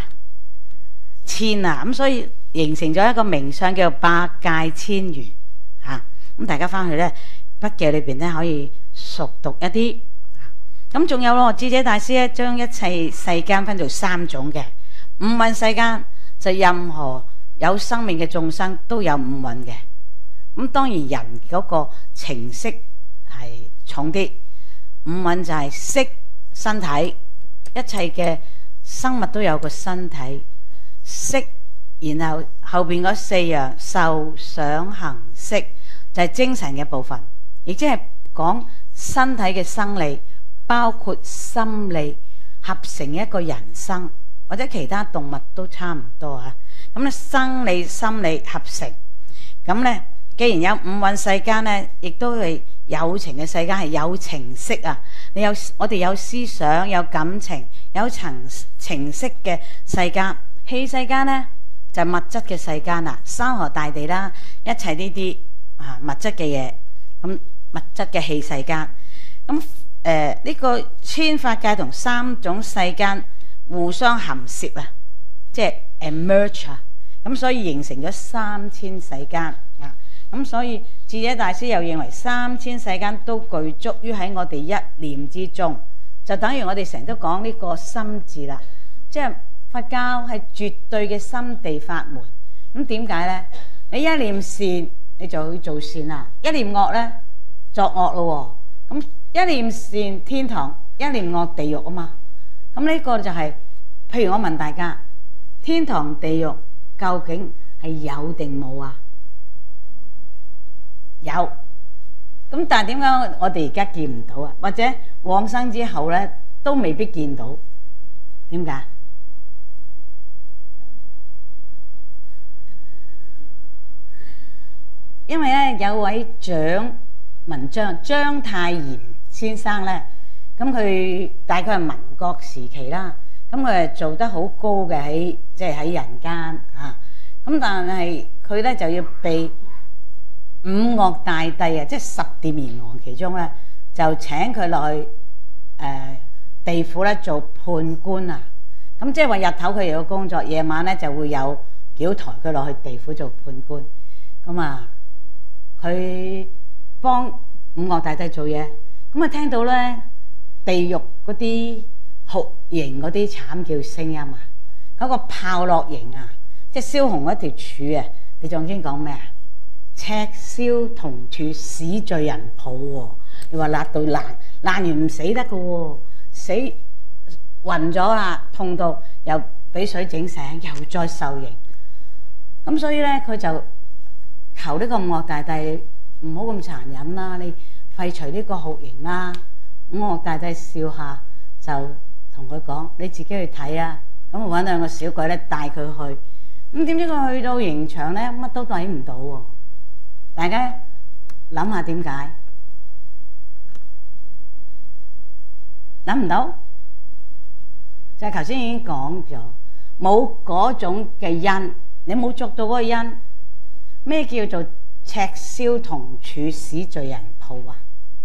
Speaker 1: 1000咁所以形成咗一個名相叫做8界千緣咁大家翻去呢筆記裏邊呢可以熟讀一啲。咁仲有咯，智者大師咧將一切世間分做3種嘅。五蘊世間就任何有生命嘅眾生都有五蘊嘅。咁當然人嗰個情色係重啲，五蘊就係色身體，一切嘅生物都有個身體， 色，然後後邊嗰四樣受想行識就係精神嘅部分，亦即係講身體嘅生理，包括心理合成一個人生，或者其他動物都差唔多啊。咁咧生理心理合成，咁咧既然有五蘊世間咧，亦都係有情嘅世間，係有情識啊。我哋有思想、有感情、有情識嘅世間。器世間咧就係物質嘅世間啦，山河大地啦，一切呢啲物質嘅嘢，咁物質嘅器世間。咁呢個千法界同三種世間互相含攝啊，即係 emerge 啊，咁所以形成咗三千世間啊。咁所以智者大師又認為三千世間都具足於喺我哋一念之中，就等於我哋成日都講呢個心字啦。即係佛教係絕對嘅心地法門。咁點解呢？你一念善你就去做善啦，一念惡呢作惡咯。咁一念善天堂，一念惡地獄啊嘛。咁呢個就係，譬如我問大家，天堂地獄究竟係有定冇啊？有。咁但係點解我哋而家見唔到啊？或者往生之後呢都未必見到？點解？因為咧有位章太炎先生咧，咁佢大概係民國時期啦，咁佢係做得好高嘅喺人間啊，咁但係佢咧就要被五岳大帝啊，即係十殿閻王其中咧，就請佢落去地府咧做判官啊，咁即係話日頭佢有工作，夜晚咧就會有轎抬佢落去地府做判官，咁啊。佢幫五岳大帝做嘢，咁啊聽到咧地獄嗰啲酷刑嗰啲慘叫聲音啊，嗰個炮烙刑啊，即係燒紅嗰條柱啊，你仲先講咩啊？赤燒銅柱使罪人抱喎，你話辣到爛完唔死得㗎喎，死暈咗啦，痛到又俾水整醒，又再受刑，咁所以咧佢就求呢個五岳大帝唔好咁殘忍啦，你廢除呢個酷刑啦。五岳大帝笑下就同佢講：你自己去睇啊。咁我揾兩個小鬼咧帶佢去。咁點知佢去到刑場咧，乜都睇唔到喎。大家諗下點解？諗唔到？就係頭先已經講咗，冇嗰種嘅因，你冇捉到嗰個因。咩叫做赤燒銅柱使罪人抱啊？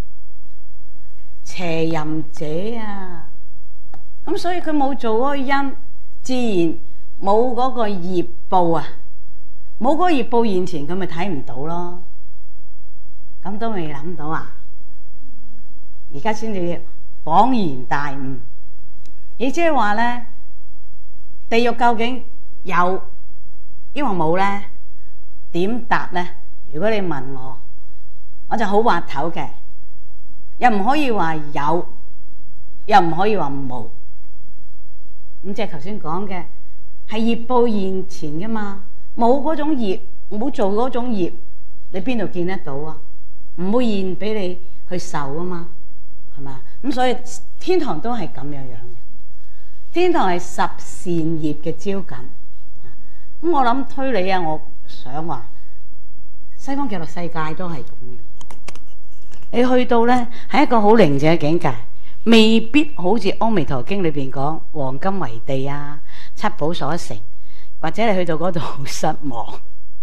Speaker 1: 邪淫者啊！咁所以佢冇做嗰個因，自然冇嗰個業報啊！冇嗰個業報現前，佢咪睇唔到咯？咁都未諗到啊！而家先至恍然大悟，亦即係話咧，地獄究竟有抑或冇咧？點答呢？如果你問我，我就好滑頭嘅，又唔可以話有，又唔可以話冇。咁即係頭先講嘅係業報現前㗎嘛，冇嗰種業，冇做嗰種業，你邊度見得到啊？唔會現俾你去受啊嘛，係嘛？咁所以天堂都係咁樣樣嘅，天堂係十善業嘅招感。咁我諗推理啊，我想話西方極樂世界都係咁嘅。你去到咧係一個好寧靜嘅境界，未必好似《阿彌陀經》裏邊講黃金為地啊、七寶所成，或者你去到嗰度好失望。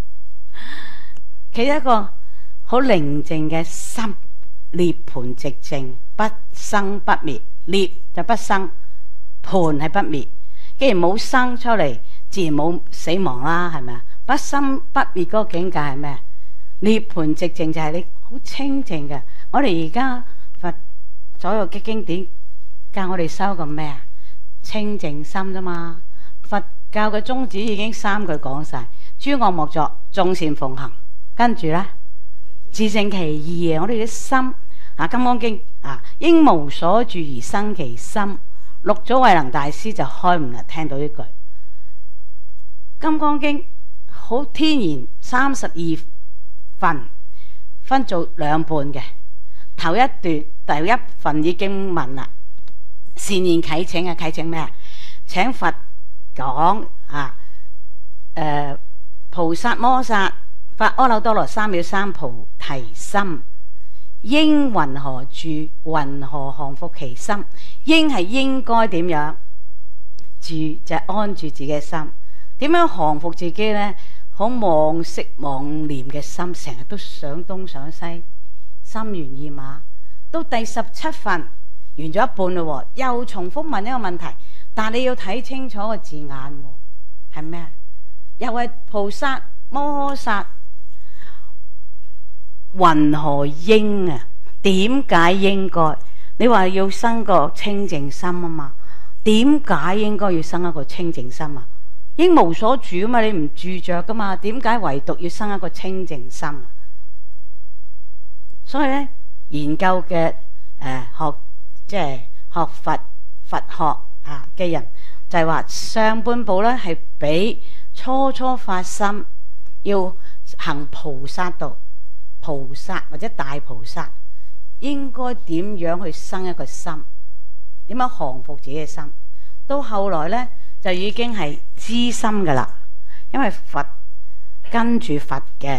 Speaker 1: 企一個好寧靜嘅心，涅槃寂靜，不生不滅。涅就不生，槃係不滅。既然冇生出嚟，自然冇死亡啦，係咪啊？不生不滅嗰個境界係咩？涅槃寂靜就係你好清靜嘅。我哋而家佛所有嘅經典教我哋修個咩啊？清淨心啫嘛。佛教嘅宗旨已經三句講晒：諸惡莫作，眾善奉行。跟住咧，自正其意啊！我哋嘅心啊，《金剛經》啊，應無所住而生其心。六祖慧能大師就開悟啦，聽到呢句。 金剛經好天然32份，分做兩半嘅。頭一段第一份已經問啦，善言啟請啊，啟請咩啊？請佛講啊，菩薩摩薩發阿耨多羅三藐三菩提心，應云何住？云何降伏其心？應係應該點樣住？就係安住自己嘅心。點樣降伏自己呢？好妄識妄念嘅心，成日都想東想西，心猿意馬。到第17份完咗一半咯，又重複問一個問題，但你要睇清楚個字眼，係咩啊？又係菩薩摩薩云何應啊？點解應該？你話要生個清淨心啊嘛？點解應該要生一個清淨心啊？應無所住啊嘛，你唔住着噶嘛？點解唯獨要生一個清淨心啊？所以咧，研究嘅即係學佛學嘅人就係話，上半部咧係俾初發心要行菩薩道，菩薩或者大菩薩應該點樣去生一個心，點樣降服自己嘅心。到後來咧就已經係知心噶啦，因為佛跟住佛嘅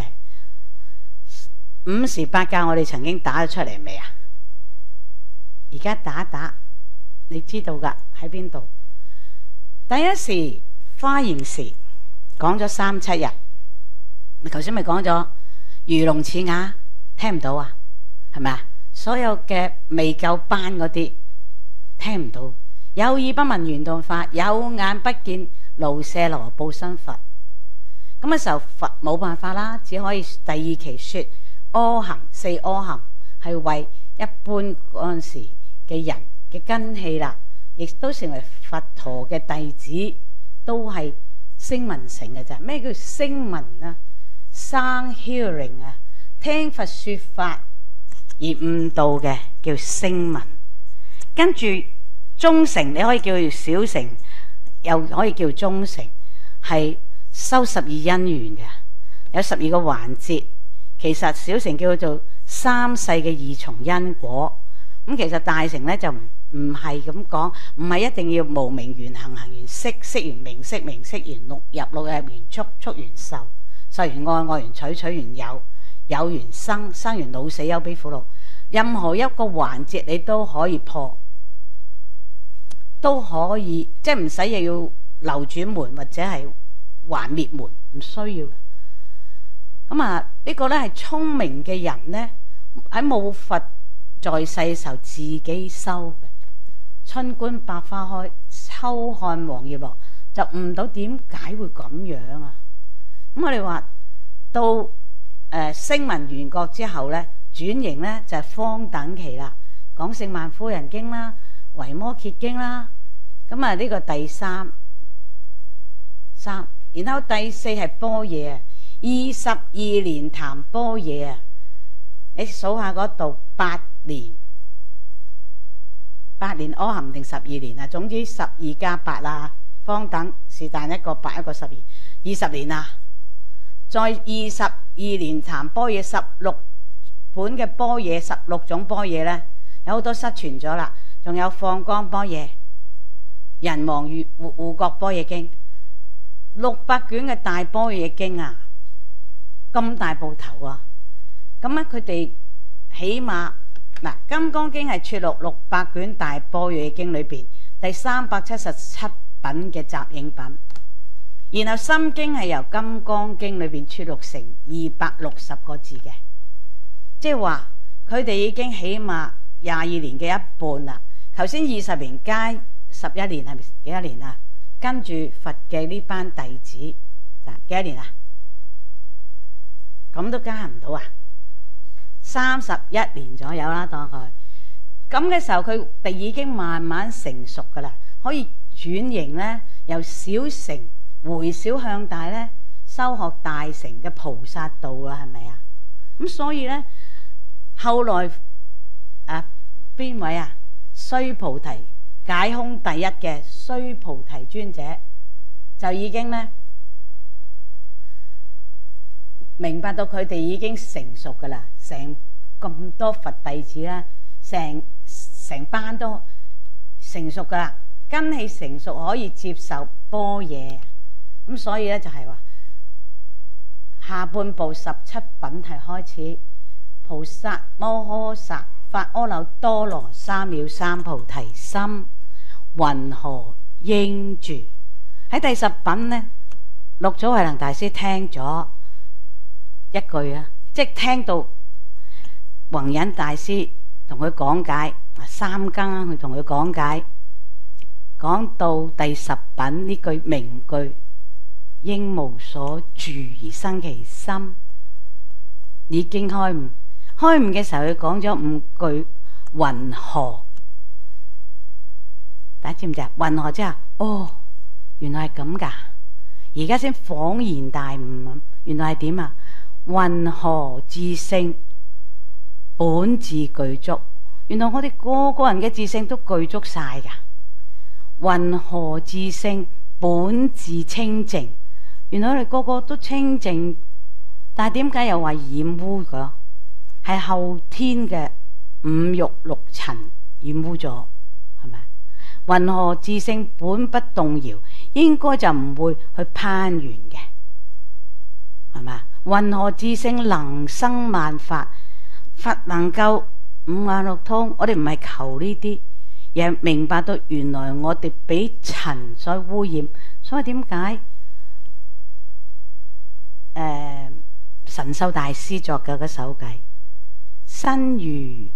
Speaker 1: 5時8教，我哋曾經打咗出嚟未啊？而家打一打，你知道噶喺邊度？第一時華嚴時講咗3、7日，你頭先咪講咗如聾似啞，聽唔到啊？係咪啊？所有嘅未夠班嗰啲聽唔到，有耳不聞緣動法，有眼不見盧舍羅報身佛。咁嘅時候，佛冇辦法啦，只可以第二期說阿含4阿含，係為一般嗰陣時嘅人嘅根器啦，亦都成為佛陀嘅弟子，都係聲聞乘嘅咋。咩叫聲聞啊？Sound hearing 啊，聽佛說法而悟道嘅叫聲聞。跟住中乘，你可以叫佢小乘，又可以叫中乘，係修12因緣嘅，有12個環節。其實小乘叫做3世嘅2重因果。咁其實大乘咧就唔係咁講，唔係一定要無明緣行，行緣識，識緣名色，名色緣六入，六入緣觸，觸緣受，受緣愛，愛緣取，取緣有，有緣生，生緣老死憂悲苦惱。任何一個環節你都可以破，都可以，即係唔使又要流轉門或者係還滅門，唔需要嘅。咁啊，呢個咧係聰明嘅人咧，喺冇佛在世時候自己修嘅。春觀百花開，秋看黃葉落，就悟到點解會咁樣啊？咁我哋話到聲聞緣覺之後咧，轉型咧就係方等期啦，講聖曼夫人經啦、維摩詰經啦。咁啊呢個第三，然後第4係般若啊。22年談般若啊，你數下嗰度8年阿含定12年啊？總之12加8啦，方等是但一個8一個12， 20年啊。再22年談般若，16本嘅般若，16種般若咧，有好多失傳咗啦。仲有放光般若、人王護國般若經，600卷嘅大般若經啊！咁大部頭啊！咁咧佢哋起碼嗱，《金剛經》係撮錄600卷大般若經裏邊第377品嘅雜應品，然後《心經》係由《金剛經》裏邊撮錄成260個字嘅，即係話佢哋已經起碼22年嘅一半啦。頭先20年加11年係咪幾多年啊？跟住佛嘅呢班弟子嗱，幾多年啊？咁都加唔到啊！31年左右啦，當佢咁嘅時候，佢哋已經慢慢成熟噶啦，可以轉型咧，由小乘回小向大咧，修學大乘嘅菩薩道啦，係咪啊？咁所以咧，後來邊位啊？須菩提解空第一嘅須菩提尊者就已經咧明白到佢哋已經成熟噶啦，成咁多佛弟子啦，成班都成熟噶啦，根器成熟可以接受般若。咁所以咧就係話下半部17品係開始，菩薩摩訶薩發阿耨多羅三藐三菩提心，云何應住？喺第10品呢，六祖慧能大師聽咗一句啊，即係聽到弘忍大師同佢講解三更，去同佢講解，講到第10品呢句名句，應無所住而生其心，已經開悟。開悟嘅時候，佢講咗5句云何，大家知唔知啊？云何即係哦，原來係咁噶，而家先恍然大悟，原來係點啊？云何自性本自具足，原來我哋個個人嘅自性都具足晒噶。云何自性本自清淨，原來我哋個個都清淨，但係點解又話染污噶？係後天嘅5欲6塵染污咗，係咪？云何自性本不動搖，應該就唔會去攀緣嘅，係嘛？云何自性能生萬法，佛能夠五眼六通，我哋唔係求呢啲，而係明白到原來我哋俾塵所污染，所以點解神秀大師作嘅嗰首偈，身如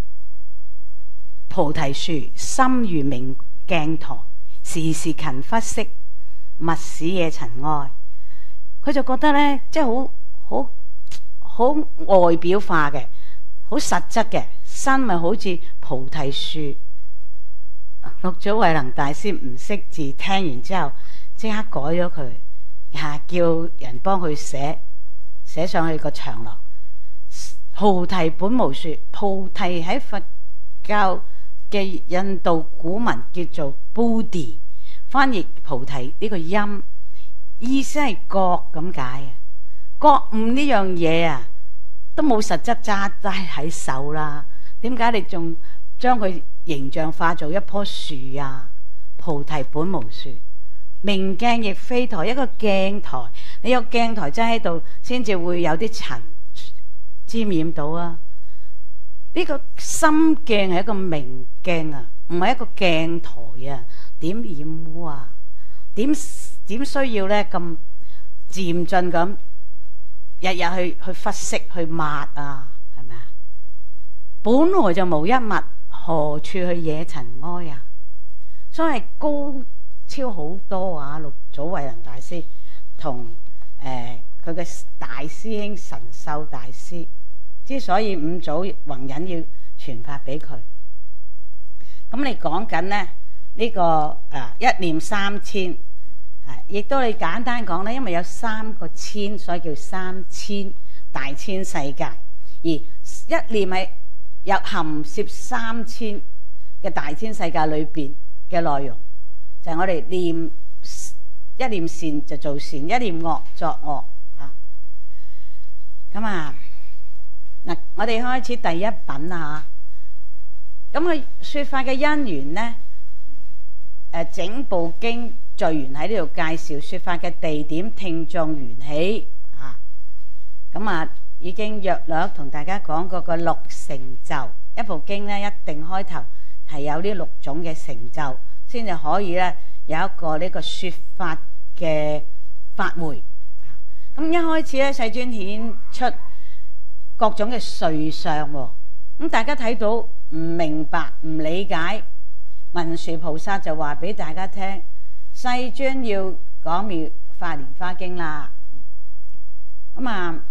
Speaker 1: 菩提樹，心如明鏡台，時時勤拂拭，勿使惹塵埃。佢就覺得呢，即係好外表化嘅，好實質嘅，身咪好似菩提樹。六祖慧能大師唔識字，聽完之後即刻改咗佢，叫人幫佢寫上去個牆落。菩提本無樹，菩提喺佛教嘅印度古文叫做 Bodhi， 翻譯菩提呢個音，意思係覺咁解啊。覺悟呢樣嘢啊，都冇實質揸喺手啦。點解你仲將佢形象化做一棵樹啊？菩提本無樹，明鏡亦非台，一個鏡台，你有鏡台真喺度，先至會有啲塵沾染到啊！呢個心鏡係一個明鏡啊，唔係一個鏡台啊，點染污啊？點需要咧咁漸進咁日日去拂拭去抹啊？係咪啊？本來就無一物，何處去惹塵埃啊？所以係高超好多啊！六祖慧能大師同佢嘅大師兄神秀大師，之所以五祖弘忍要傳法俾佢，咁你講緊咧呢個一念三千，亦都你簡單講咧，因為有3個千，所以叫3000大千世界，而一念係有含攝3000嘅大千世界裏邊嘅內容，就係我哋念一念善就做善，一念惡作惡啊。咁啊嗱，我哋開始第1品啊。咁佢說法嘅因緣呢，整部經序言喺呢度介紹說法嘅地點、聽眾、緣起啊。咁啊，已經約略同大家講過個6成就。一部經呢，一定開頭係有呢6種嘅成就，先至可以咧有一個呢個說法嘅法會。咁一開始咧，世尊顯出各種嘅瑞相喎。咁大家睇到唔明白、唔理解，文殊菩薩就話俾大家聽：世尊要講妙法蓮華經啦。咁啊，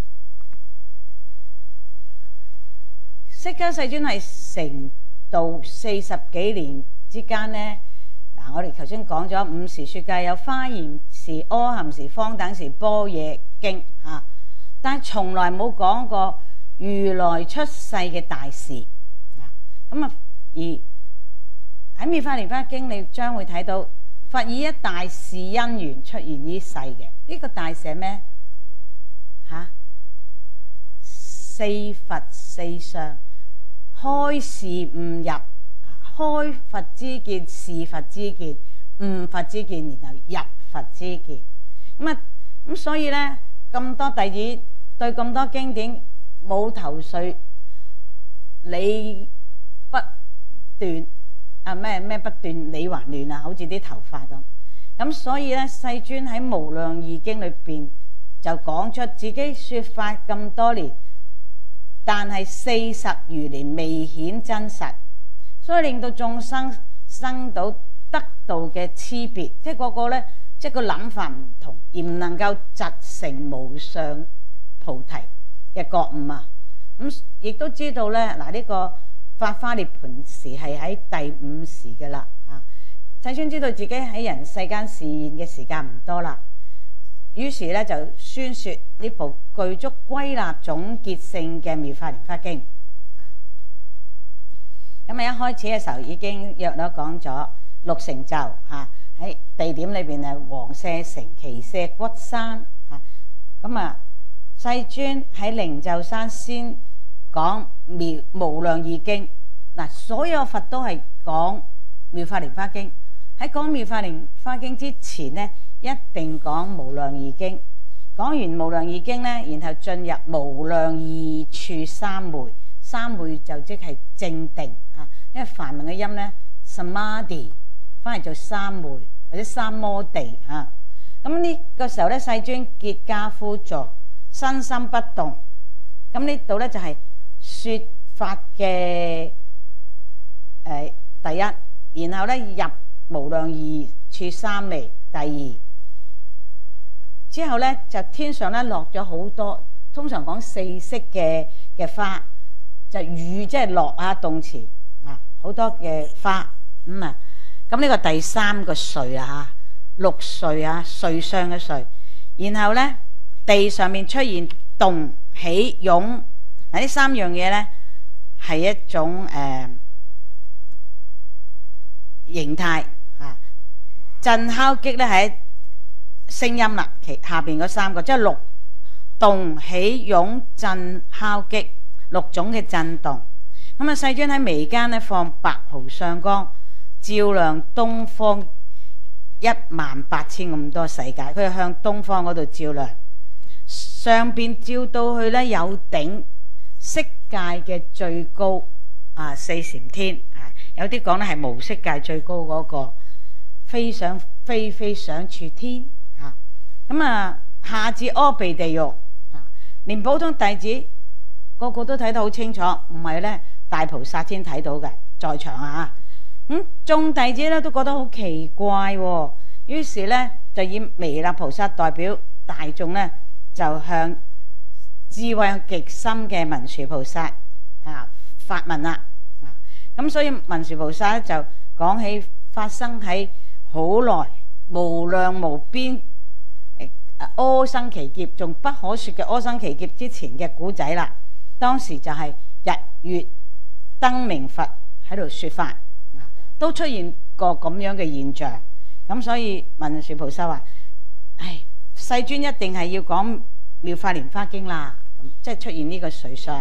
Speaker 1: 釋迦世尊係成道40幾年之間呢。嗱，我哋頭先講咗5時說戒，有華嚴時、阿含時、方等時、般若經嚇，但係從來冇講過如來出世嘅大事。咁啊，而喺《妙法蓮華經》，你將會睇到佛以一大事因緣出現呢世嘅。呢個大事係咩？嚇， 四佛四相，開示悟入，開佛之見，示佛之見，悟佛之見，然後入佛之見。咁所以咧，咁多弟子對咁多經典冇頭緒，理不斷啊咩不斷理還亂啊，好似啲頭髮咁。咁所以咧，世尊喺《無量義經》裏邊就講出自己說法咁多年，但係40餘年未顯真實，所以令到眾生生到得道嘅差別，即係個個咧，即係個諗法唔同，而唔能夠集成無上菩提嘅覺悟啊！咁亦都知道咧，嗱、呢個法華涅槃時係喺第5時嘅啦啊！世尊知道自己喺人世間示現嘅時間唔多啦，於是咧就宣說呢部具足歸納總結性嘅《妙法蓮華經》。咁一開始嘅時候已經約略講咗6成就嚇，喺地點裏邊係王舍城、耆闍骨山嚇。咁世尊喺靈鷲山先講無量義經。嗱，所有佛都係講妙法蓮華經。喺講妙法蓮華經之前呢，一定講無量義經。講完無量義經呢，然後進入無量義處三昧。三昧就即係正定啊，因為梵文嘅音呢 samadhi 翻嚟做三昧或者三摩地啊。咁呢個時候咧，世尊結跏趺坐，身心不動。咁呢度咧就係說法嘅第一，然後咧入無量義處三昧第二，之後咧就天上咧落咗好多，通常講4色嘅花，就雨即係落啊動詞啊，好多嘅花咁啊。咁呢個第3個瑞啊，6瑞啊，瑞相嘅瑞。然後咧地上面出現動起湧，嗱呢3樣嘢咧係一種形態啊。震敲擊咧係聲音啦，其下邊嗰3個即係6動起湧震敲擊6種嘅震動。咁世尊喺眉間咧放白毫相光，照亮東方18000咁多世界，佢係向東方嗰度照亮。上邊照到去咧有頂色界嘅最高啊4禪天啊，有啲講咧係無色界最高嗰個飛上飛上處天啊。咁下至阿鼻地獄啊，連普通弟子個個都睇得好清楚，唔係咧大菩薩先睇到嘅，在場啊。眾弟子咧都覺得好奇怪喎，於是咧就以彌勒菩薩代表大眾咧，就向智慧極深嘅文殊菩薩發問啦。咁所以文殊菩薩咧就講起發生喺好耐無量無邊阿僧祇劫，仲不可說嘅阿僧祇劫之前嘅古仔啦。當時就係日月燈明佛喺度說法，都出現過咁樣嘅現象。咁所以文殊菩薩話：世尊一定係要講妙法蓮華經啦。咁即係出現呢個瑞相。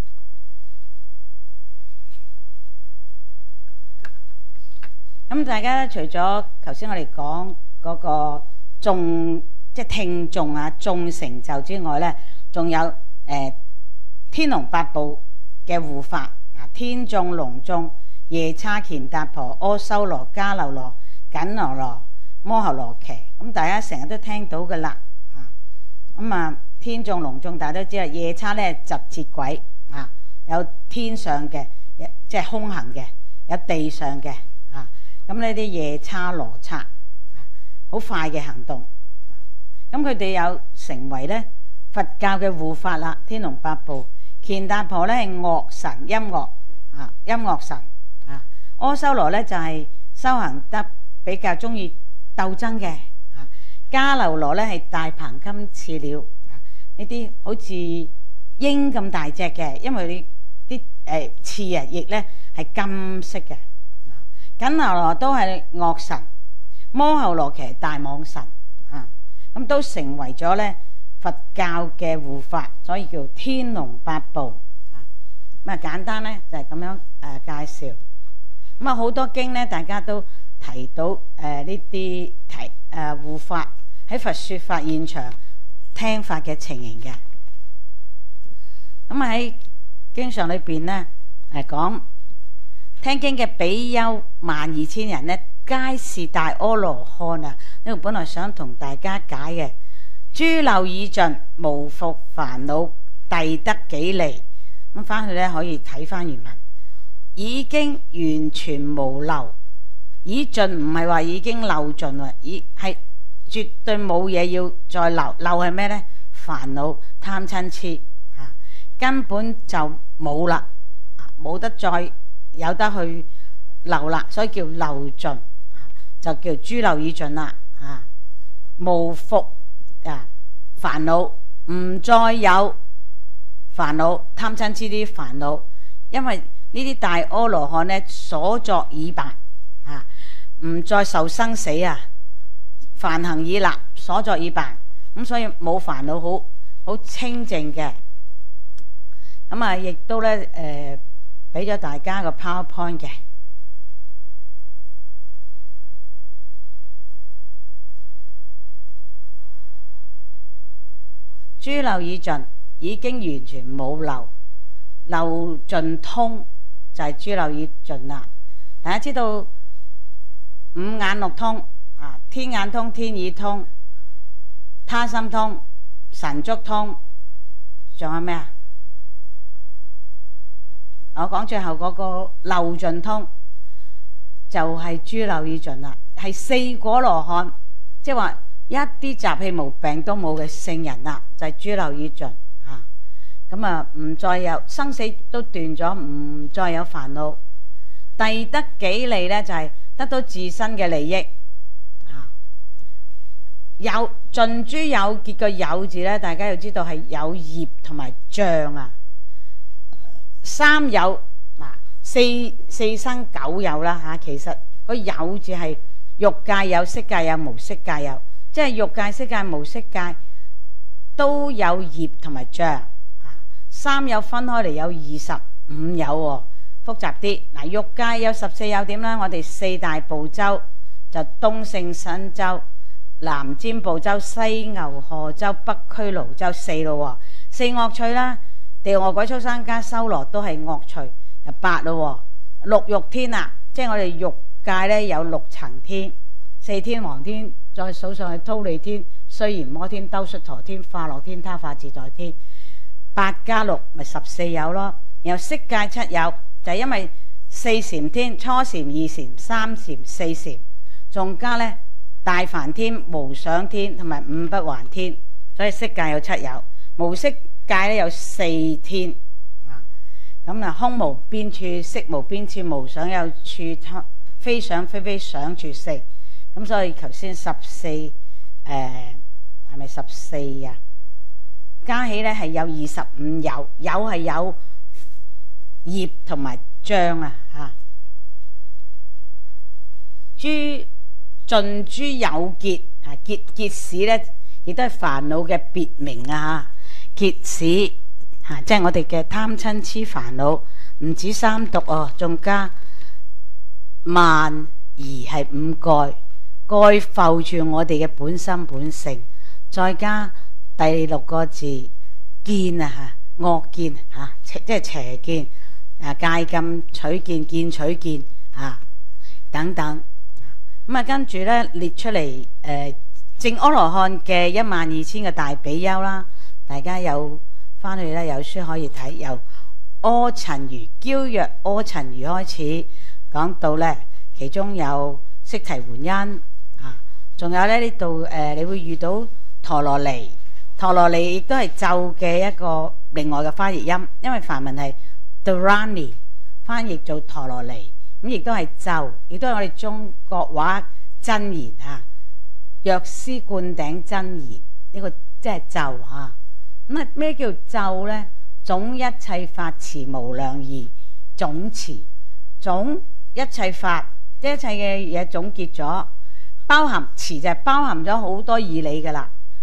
Speaker 1: 咁大家咧，除咗頭先我哋講嗰個眾即係聽眾啊眾成就之外咧，仲有天龍八部嘅護法啊，天眾、龍眾、夜叉、乾達婆、阿修羅、迦樓羅、緊樓羅、摩睺羅伽。咁大家成日都聽到嘅啦。天眾、龍眾大家都知啦。夜叉咧就節鬼啊，有天上嘅即係空行嘅，有地上嘅啊。咁呢啲夜叉羅剎好快嘅行動。咁佢哋有成為咧佛教嘅護法啦。天龍八部。乾達婆咧係樂神，音樂音樂神啊。阿修羅咧就係修行得比較中意鬥爭嘅啊。迦樓羅咧係大鵬金翅鳥啊，呢啲好似鷹咁大隻嘅，因為你啲翅翼咧係金色嘅。緊樓羅都係樂神，摩睺羅伽大蟒神啊，咁都成為咗咧佛教嘅護法，所以叫天龍八部。咁啊簡單咧就係咁樣介紹。咁啊好多經咧，大家都提到呢啲護法喺佛說法現場聽法嘅情形嘅。咁喺經上裏邊咧講聽經嘅比丘12000人咧，皆是大阿羅漢啊！呢個本來想同大家解嘅，諸漏已盡，無復煩惱，遞得幾利。咁翻去咧可以睇翻原文，已經完全無漏，已盡唔係話已經漏盡喎，係絕對冇嘢要再漏。漏係咩呢？煩惱、貪嗔痴根本就冇啦，冇得再有得去漏啦，所以叫漏盡，就叫諸漏已盡啦。無復煩惱，唔再有煩惱、貪嗔痴啲煩惱，因為呢啲大阿羅漢呢所作已辦，唔再受生死梵行已立，所作已辦，咁所以冇煩惱，好清淨嘅。咁亦都咧俾咗大家個 PowerPoint 嘅。諸漏已盡，已經完全冇漏，漏盡通就係諸漏已盡啦。大家知道五眼六通天眼通、天耳通、他心通、神足通，仲有咩啊？我講最後嗰個漏盡通就係諸漏已盡啦，係四果羅漢，即係話一啲習氣毛病都冇嘅聖人啦，就係諸漏已盡咁唔再有生死都斷咗，唔再有煩惱，遞得幾利呢？就係得到自身嘅利益有盡諸有結個有字呢，大家要知道係有業同埋障三有四生九有啦其實個有字係欲界有、色界有、無色界有，即係欲界、色界、無色界都有業同埋障三有分開嚟有25有複雜啲。欲界有14有點啦，我哋四大部洲就東勝神洲、南瞻部洲、西牛賀洲、北俱盧洲四咯四惡趣啦。地獄鬼畜生加修羅都係惡趣，就8咯。六欲天即係我哋欲界咧有6層天，四天王天，再數上去忉利天、須彌摩天、兜率陀天、化樂天、他化自在天，8加6咪14有咯。然後色界7有，就係因為四禪天，初禪、二禪、三禪、四禪，仲加咧大梵天、無想天同埋五不還天，所以色界有7有。無色界咧有4天咁空無邊處、色無邊處、無想有處、非想非非想處4。咁所以頭先14係咪14加起咧係有25有，有係有業同埋障諸盡諸有結結使咧，亦都係煩惱嘅別名結使即係我哋嘅貪嗔痴煩惱，唔止3毒仲加慢而係5蓋，蓋覆住我哋嘅本心本性，再加第6個字見惡見即係邪見戒禁取見、見取見等等。咁跟住咧列出嚟證阿羅漢嘅12000個大比丘啦，大家有翻去咧有書可以睇，由阿陳如憍約阿陳如開始講到咧，其中有釋提桓因仲有咧呢度你會遇到陀羅尼，陀羅尼亦都係咒嘅一個另外嘅翻譯音，因為梵文係 Dharani 翻譯做陀羅尼，咁亦都係咒，亦都係我哋中國話真言藥師灌頂真言，呢個即係咒咁咩叫咒呢？總一切法詞無量義，總詞總一切法，即係一切嘅嘢總結咗，包含詞就係包含咗好多義理噶啦，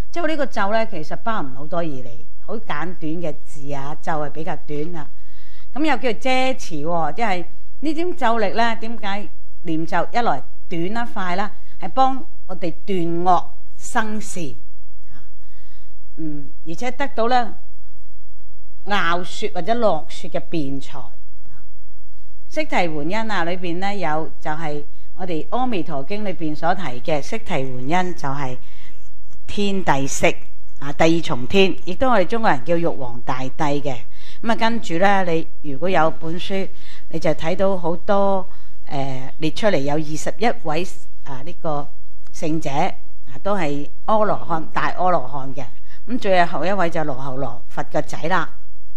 Speaker 1: 即係呢個咒咧，其實包唔好多義理，好簡短嘅字啊，咒係比較短啊。咁又叫做遮持喎，即係呢啲咒力咧，點解念咒一來短啦、快啦，係幫我哋斷惡生善啊。而且得到咧拗説或者落説嘅辯才。釋提桓因啊，裏邊咧有就係我哋《阿彌陀經》裏邊所提嘅釋提桓因，就係天帝釋啊，第二重天，亦都我哋中國人叫玉皇大帝嘅。咁啊，跟住咧，你如果有本書，你就睇到好多列出嚟有21位呢個聖者啊，都係阿羅漢、大阿羅漢嘅。咁最後一位就羅睺羅佛個仔啦。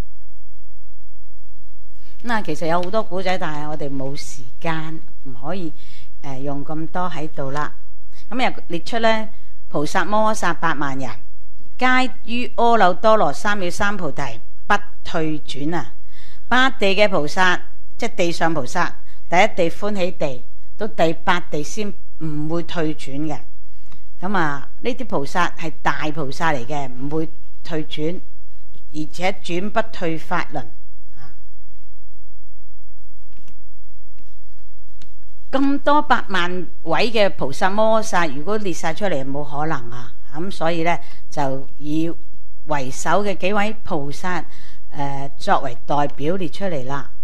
Speaker 1: 咁啊，其實有好多古仔，但係我哋冇時間，唔可以用咁多喺度啦。咁又列出咧，菩薩摩薩8萬人，皆於阿耨多羅三藐三菩提不退轉啊！八地嘅菩薩，即係地上菩薩，第一地歡喜地到第8地先唔會退轉嘅。咁啊，呢啲菩薩係大菩薩嚟嘅，唔會退轉，而且轉不退法輪。咁多8萬位嘅菩薩摩薩，如果列晒出嚟，冇可能啊！咁所以咧，就以為首嘅幾位菩薩作為代表列出嚟啦。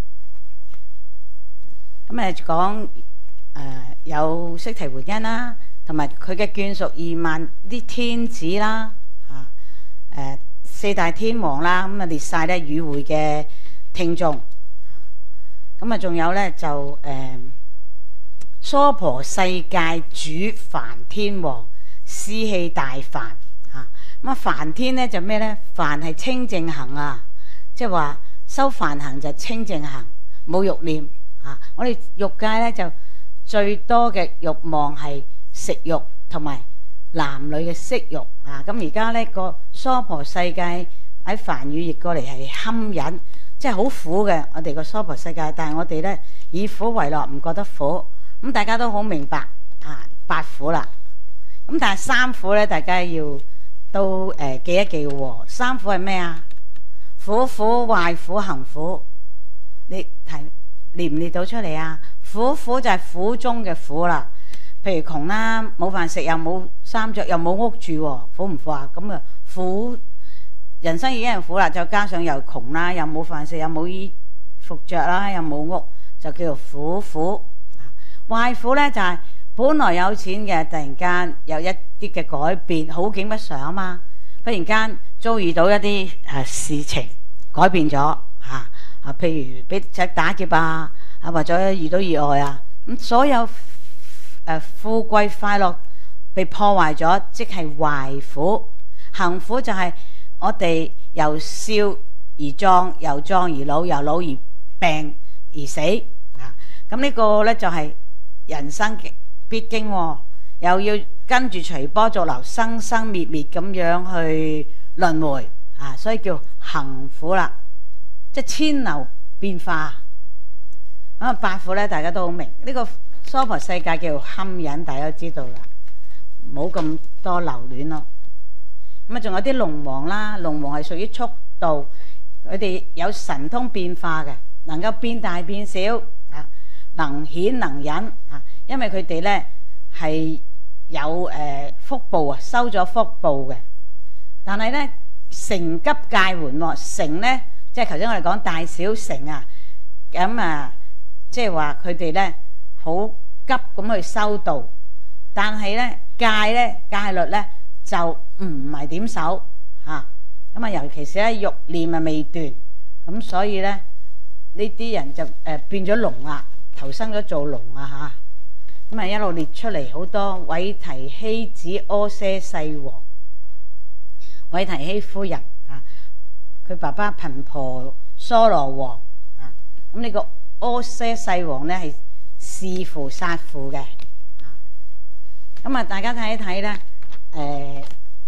Speaker 1: 咁講有釋提桓因啦，同埋佢嘅眷屬2萬啲天子啦，4大天王啦，咁啊列晒咧與會嘅聽眾。咁啊，仲有咧就娑婆世界主梵天王司氣大梵啊。咁啊，梵天咧就咩咧？梵係清淨行啊，即係話修梵行就清淨行，冇欲念啊。我哋欲界咧就最多嘅欲望係食欲同埋男女嘅色欲啊。咁而家呢個娑婆世界喺梵語譯過嚟係堪忍，即係好苦嘅。我哋個娑婆世界，但係我哋咧以苦為樂，唔覺得苦。咁大家都好明白啊，8苦啦。咁但係3苦咧，大家要都記一記喎。3苦係咩啊？苦苦、壞苦、行苦。你睇列唔列到出嚟啊？苦苦就係苦中嘅苦啦。譬如窮啦，冇飯食，又冇衫着，又冇屋住，苦唔苦啊？咁啊苦，人生已經係苦啦，再加上又窮啦，又冇飯食，又冇衣服着啦，又冇屋，就叫做苦苦。壞苦咧就係本來有錢嘅，突然間有一啲嘅改變，好景不常啊嘛，忽然間遭遇到一啲事情改變咗譬如俾隻打劫啊，或者遇到意外啊，咁所有富貴快樂被破壞咗，即係壞苦。行苦就係我哋由少而壯，由壯而老，由老而病而死啊。咁呢個咧就係人生必經，又要跟住隨波逐流，生生滅滅咁樣去輪迴啊，所以叫行苦啦，即係千流變化。咁8苦咧，大家都好明。呢個娑婆世界叫堪忍，大家都知道啦，冇咁多留戀咯。咁啊，仲有啲龍王啦，龍王係屬於速度，佢哋有神通變化嘅，能夠變大變小啊。能顯能忍啊，因為佢哋咧係有福報啊，收咗福報嘅。但係咧成急戒緩喎，成咧即係頭先我哋講大小成啊，咁啊即係話佢哋咧好急咁去修道，但係咧戒律咧就唔係點守嚇，咁啊尤其是咧欲念啊未斷，咁所以咧呢啲人就變咗龍啦。投生咗做龍啊嚇，咁啊一路列出嚟好多韋提希子阿闍世王、韋提希夫人啊，佢爸爸頻婆娑羅王啊，咁呢個阿闍世王咧係弒父殺父嘅啊，咁啊大家睇一睇咧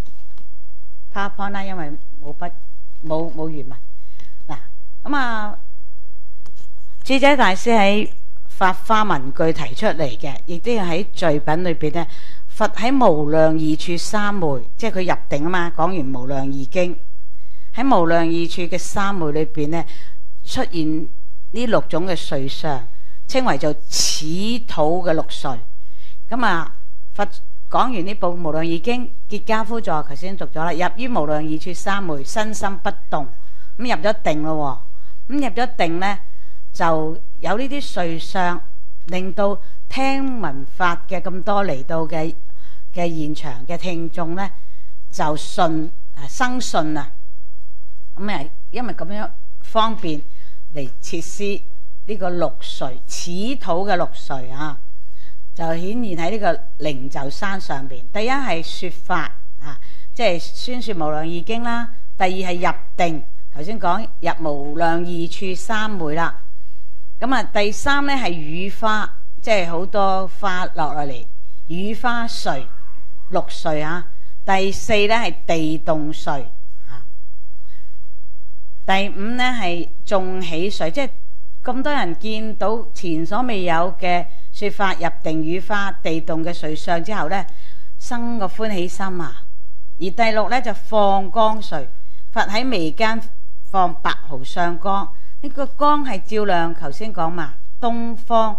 Speaker 1: PowerPoint 啦，因為冇原文嗱，咁啊智者大師喺法華文句提出嚟嘅，亦都要喺序品裏邊咧佛喺無量義處三昧，即係佢入定啊嘛。講完無量義經，喺無量義處嘅三昧裏邊呢，出現呢六種嘅瑞相，稱為做此土嘅六瑞。咁啊，佛講完呢部無量義經，結跏趺坐，頭先讀咗啦，入於無量義處三昧，身心不動，咁入咗定咯。咁入咗定呢，就有呢啲瑞相，令到聽聞法嘅咁多嚟到嘅現場嘅聽眾呢，就信生信啊！咁啊，因為咁樣方便嚟設施呢個六瑞，此土嘅六瑞啊，就顯現喺呢個靈鷲山上邊。第一係說法啊，即係宣說無量義經啦；第二係入定，頭先講入無量義處三昧啦。咁啊，第三咧係雨花，即係好多花落嚟，雨花瑞六瑞啊。第四咧係地動瑞啊。第五咧係眾喜瑞，即係咁多人見到前所未有嘅說法、入定、雨花、地動嘅瑞相之後咧，生個歡喜心啊。而第六咧就放光瑞，佛喺眉間放白毫相光。呢個光係照亮，頭先講嘛，東方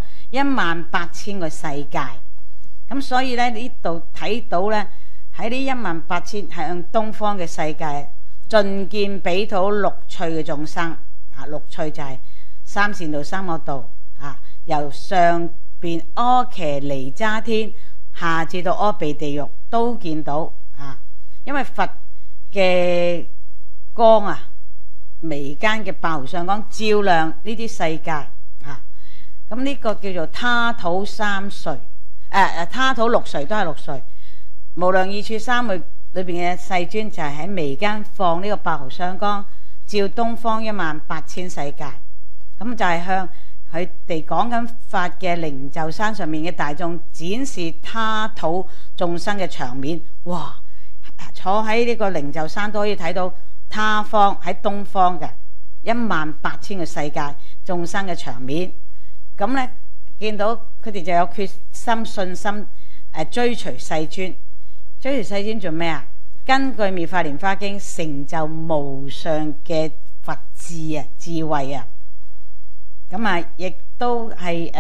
Speaker 1: 18000個世界。咁所以咧，呢度睇到咧，喺呢18000向東方嘅世界，盡見彼土六趣嘅眾生啊。六趣就係三善道、三惡道啊，由上邊阿伽尼吒天下至到阿鼻地獄都見到啊。因為佛嘅光啊，眉間嘅白毫相光照亮呢啲世界啊。咁呢個叫做他土三瑞，他土六瑞都係六瑞。無量義處三昧裏邊嘅世尊就係喺眉間放呢個白毫相光，照東方18000世界。咁就係向佢哋講緊法嘅靈鷲山上面嘅大眾展示他土眾生嘅場面。哇！坐喺呢個靈鷲山都可以睇到他方喺東方嘅18000個世界眾生嘅場面。咁呢，見到佢哋就有決心信心追隨世尊。追隨世尊做咩啊？根據《妙法蓮華經》成就無上嘅佛智啊、智慧啊。咁啊，亦都係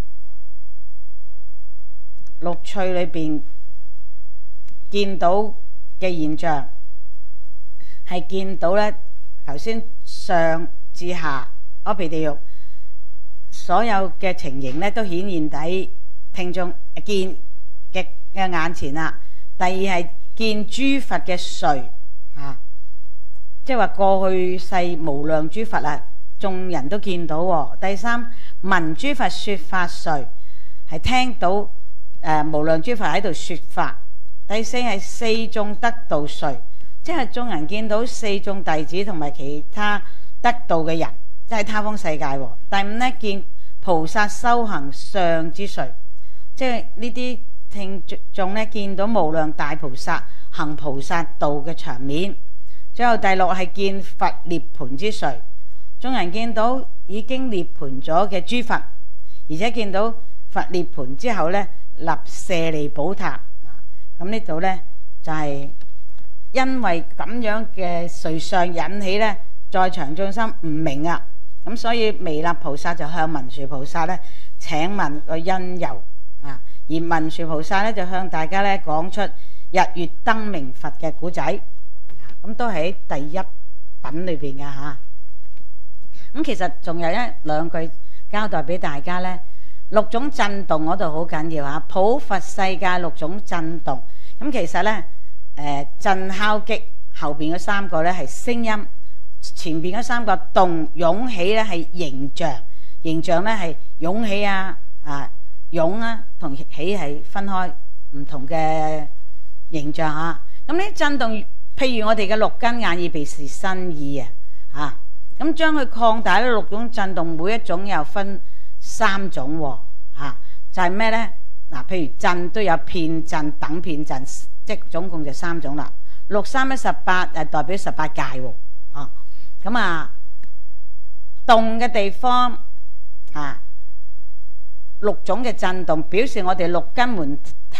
Speaker 1: 六趣裏邊見到嘅現象，係見到咧頭先上至下阿鼻地獄所有嘅情形咧，都顯現喺聽眾見嘅眼前啦。第二係見諸佛嘅瑞啊，即係話過去世無量諸佛啊，眾人都見到喎。第三聞諸佛說法瑞，係聽到無量諸佛喺度說法。第四係四眾得道瑞，即係眾人見到四眾弟子同埋其他得道嘅人，即係他方世界。第五咧見菩薩修行相之瑞，即係呢啲聽眾咧見到無量大菩薩行菩薩道嘅場面。最後第六係見佛涅槃之瑞，眾人見到已經涅槃咗嘅諸佛，而且見到佛涅槃之後咧立舍利寶塔。咁呢度呢，就係因為咁樣嘅瑞相引起呢在場眾生唔明啊。咁所以彌勒菩薩就向文殊菩薩呢請問個因由啊。而文殊菩薩呢就向大家呢講出日月燈明佛嘅古仔。咁都喺第一品裏邊嘅嚇。咁其實仲有一兩句交代俾大家呢。六種震動嗰度好緊要嚇，普佛世界六種震動。咁其實咧，震敲擊後邊嗰三個咧係聲音，前邊嗰三個動湧起咧係形象，形象咧係湧起啊湧啊同起係分開唔同嘅形象嚇。咁呢震動，譬如我哋嘅六根眼耳鼻舌身意啊嚇，咁將佢擴大呢六種震動，每一種又分三種喎嚇，就係咩咧？嗱，譬如震都有遍震、等遍震，即係總共就三種啦。6、3、1、18代表18界喎啊。咁啊，動嘅地方啊，六種嘅震動表示我哋六根門體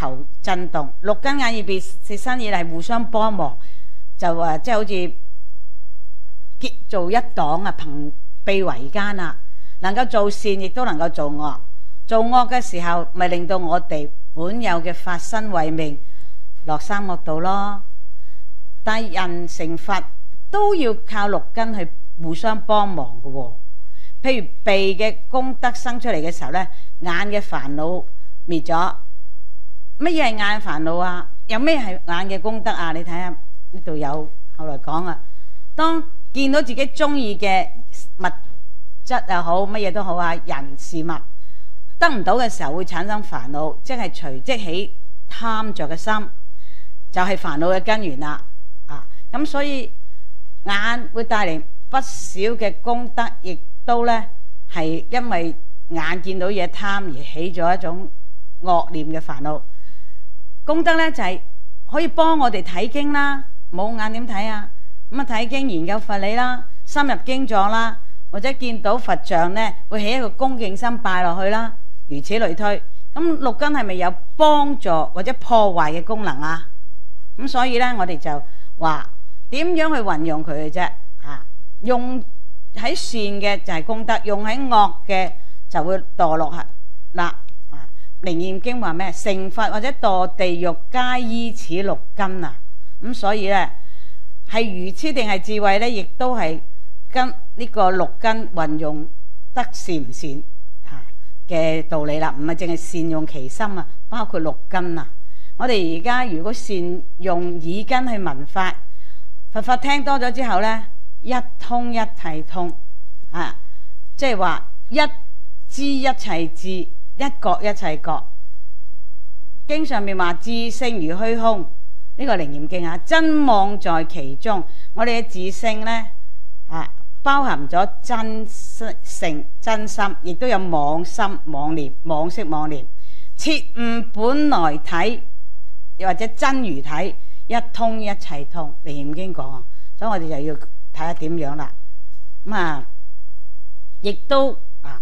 Speaker 1: 頭震動，六根眼耳鼻舌身意係互相幫忙，就話即係好似結做一黨啊，朋臂為奸啊，能夠做善亦都能夠做惡。做惡嘅時候，咪令到我哋本有嘅法身慧命落三惡道咯。但係人成佛都要靠六根去互相幫忙嘅喎。譬如鼻嘅功德生出嚟嘅時候呢，眼嘅煩惱滅咗。乜嘢係眼煩惱啊？有咩係眼嘅功德啊？你睇下呢度有後來講啊，當見到自己中意嘅物質又好，乜嘢都好啊，人事物得唔到嘅時候會產生煩惱，即係隨即起貪着嘅心，就係煩惱嘅根源啦。咁所以眼會帶嚟不少嘅功德，亦都呢係因為眼見到嘢貪而起咗一種惡念嘅煩惱。功德呢就係可以幫我哋睇經啦，冇眼點睇啊？咁啊睇經研究佛理啦，深入經藏啦，或者見到佛像呢會起一個恭敬心拜落去啦，如此類推。咁六根係咪有幫助或者破壞嘅功能啊？咁所以呢，我哋就話點樣去運用佢嘅啫？用喺善嘅就係功德，用喺惡嘅就會墮落下嗱。楞嚴經話咩？成佛或者墮地獄皆依此六根啊！咁所以呢，係愚痴定係智慧呢，亦都係跟呢個六根運用得善唔善嘅道理啦。唔係淨係善用其心啊，包括六根啊。我哋而家如果善用耳根去聞法，佛法聽多咗之後呢，一通一切通啊，即係話一知一切知，一覺一切覺。經上面話自性如虛空，呢個楞嚴經啊，真妄在其中。我哋嘅自性呢，包含咗真性真心，亦都有妄心妄念、妄識妄念，切悟本來體，又或者真如體，一通一切通。楞嚴經講啊，所以我哋就要睇下點樣啦。咁亦都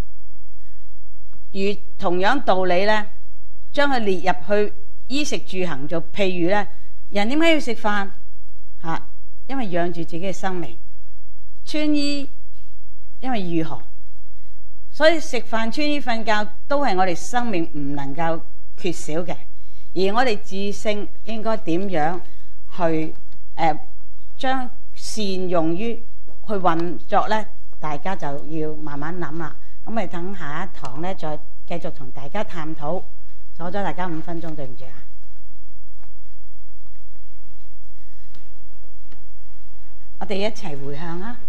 Speaker 1: 如同樣道理呢，將佢列入去衣食住行做譬如呢，人點解要食飯？因為養住自己嘅生命。穿衣因為御寒，所以食飯、穿衣、瞓覺都係我哋生命唔能夠缺少嘅。而我哋自性應該點樣去將善用於去運作呢？大家就要慢慢諗啦。咁咪等下一堂呢，再繼續同大家探討。阻咗大家5分鐘，對唔住啊！我哋一齊回向啊！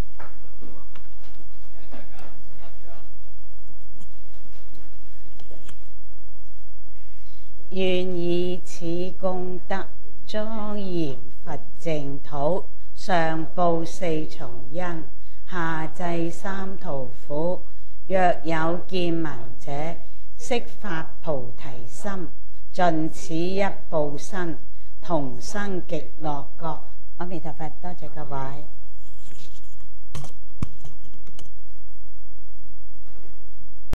Speaker 1: 願以此功德莊嚴佛淨土，上報四重恩，下濟三途苦。若有見聞者，悉發菩提心，盡此一報身，同生極樂國。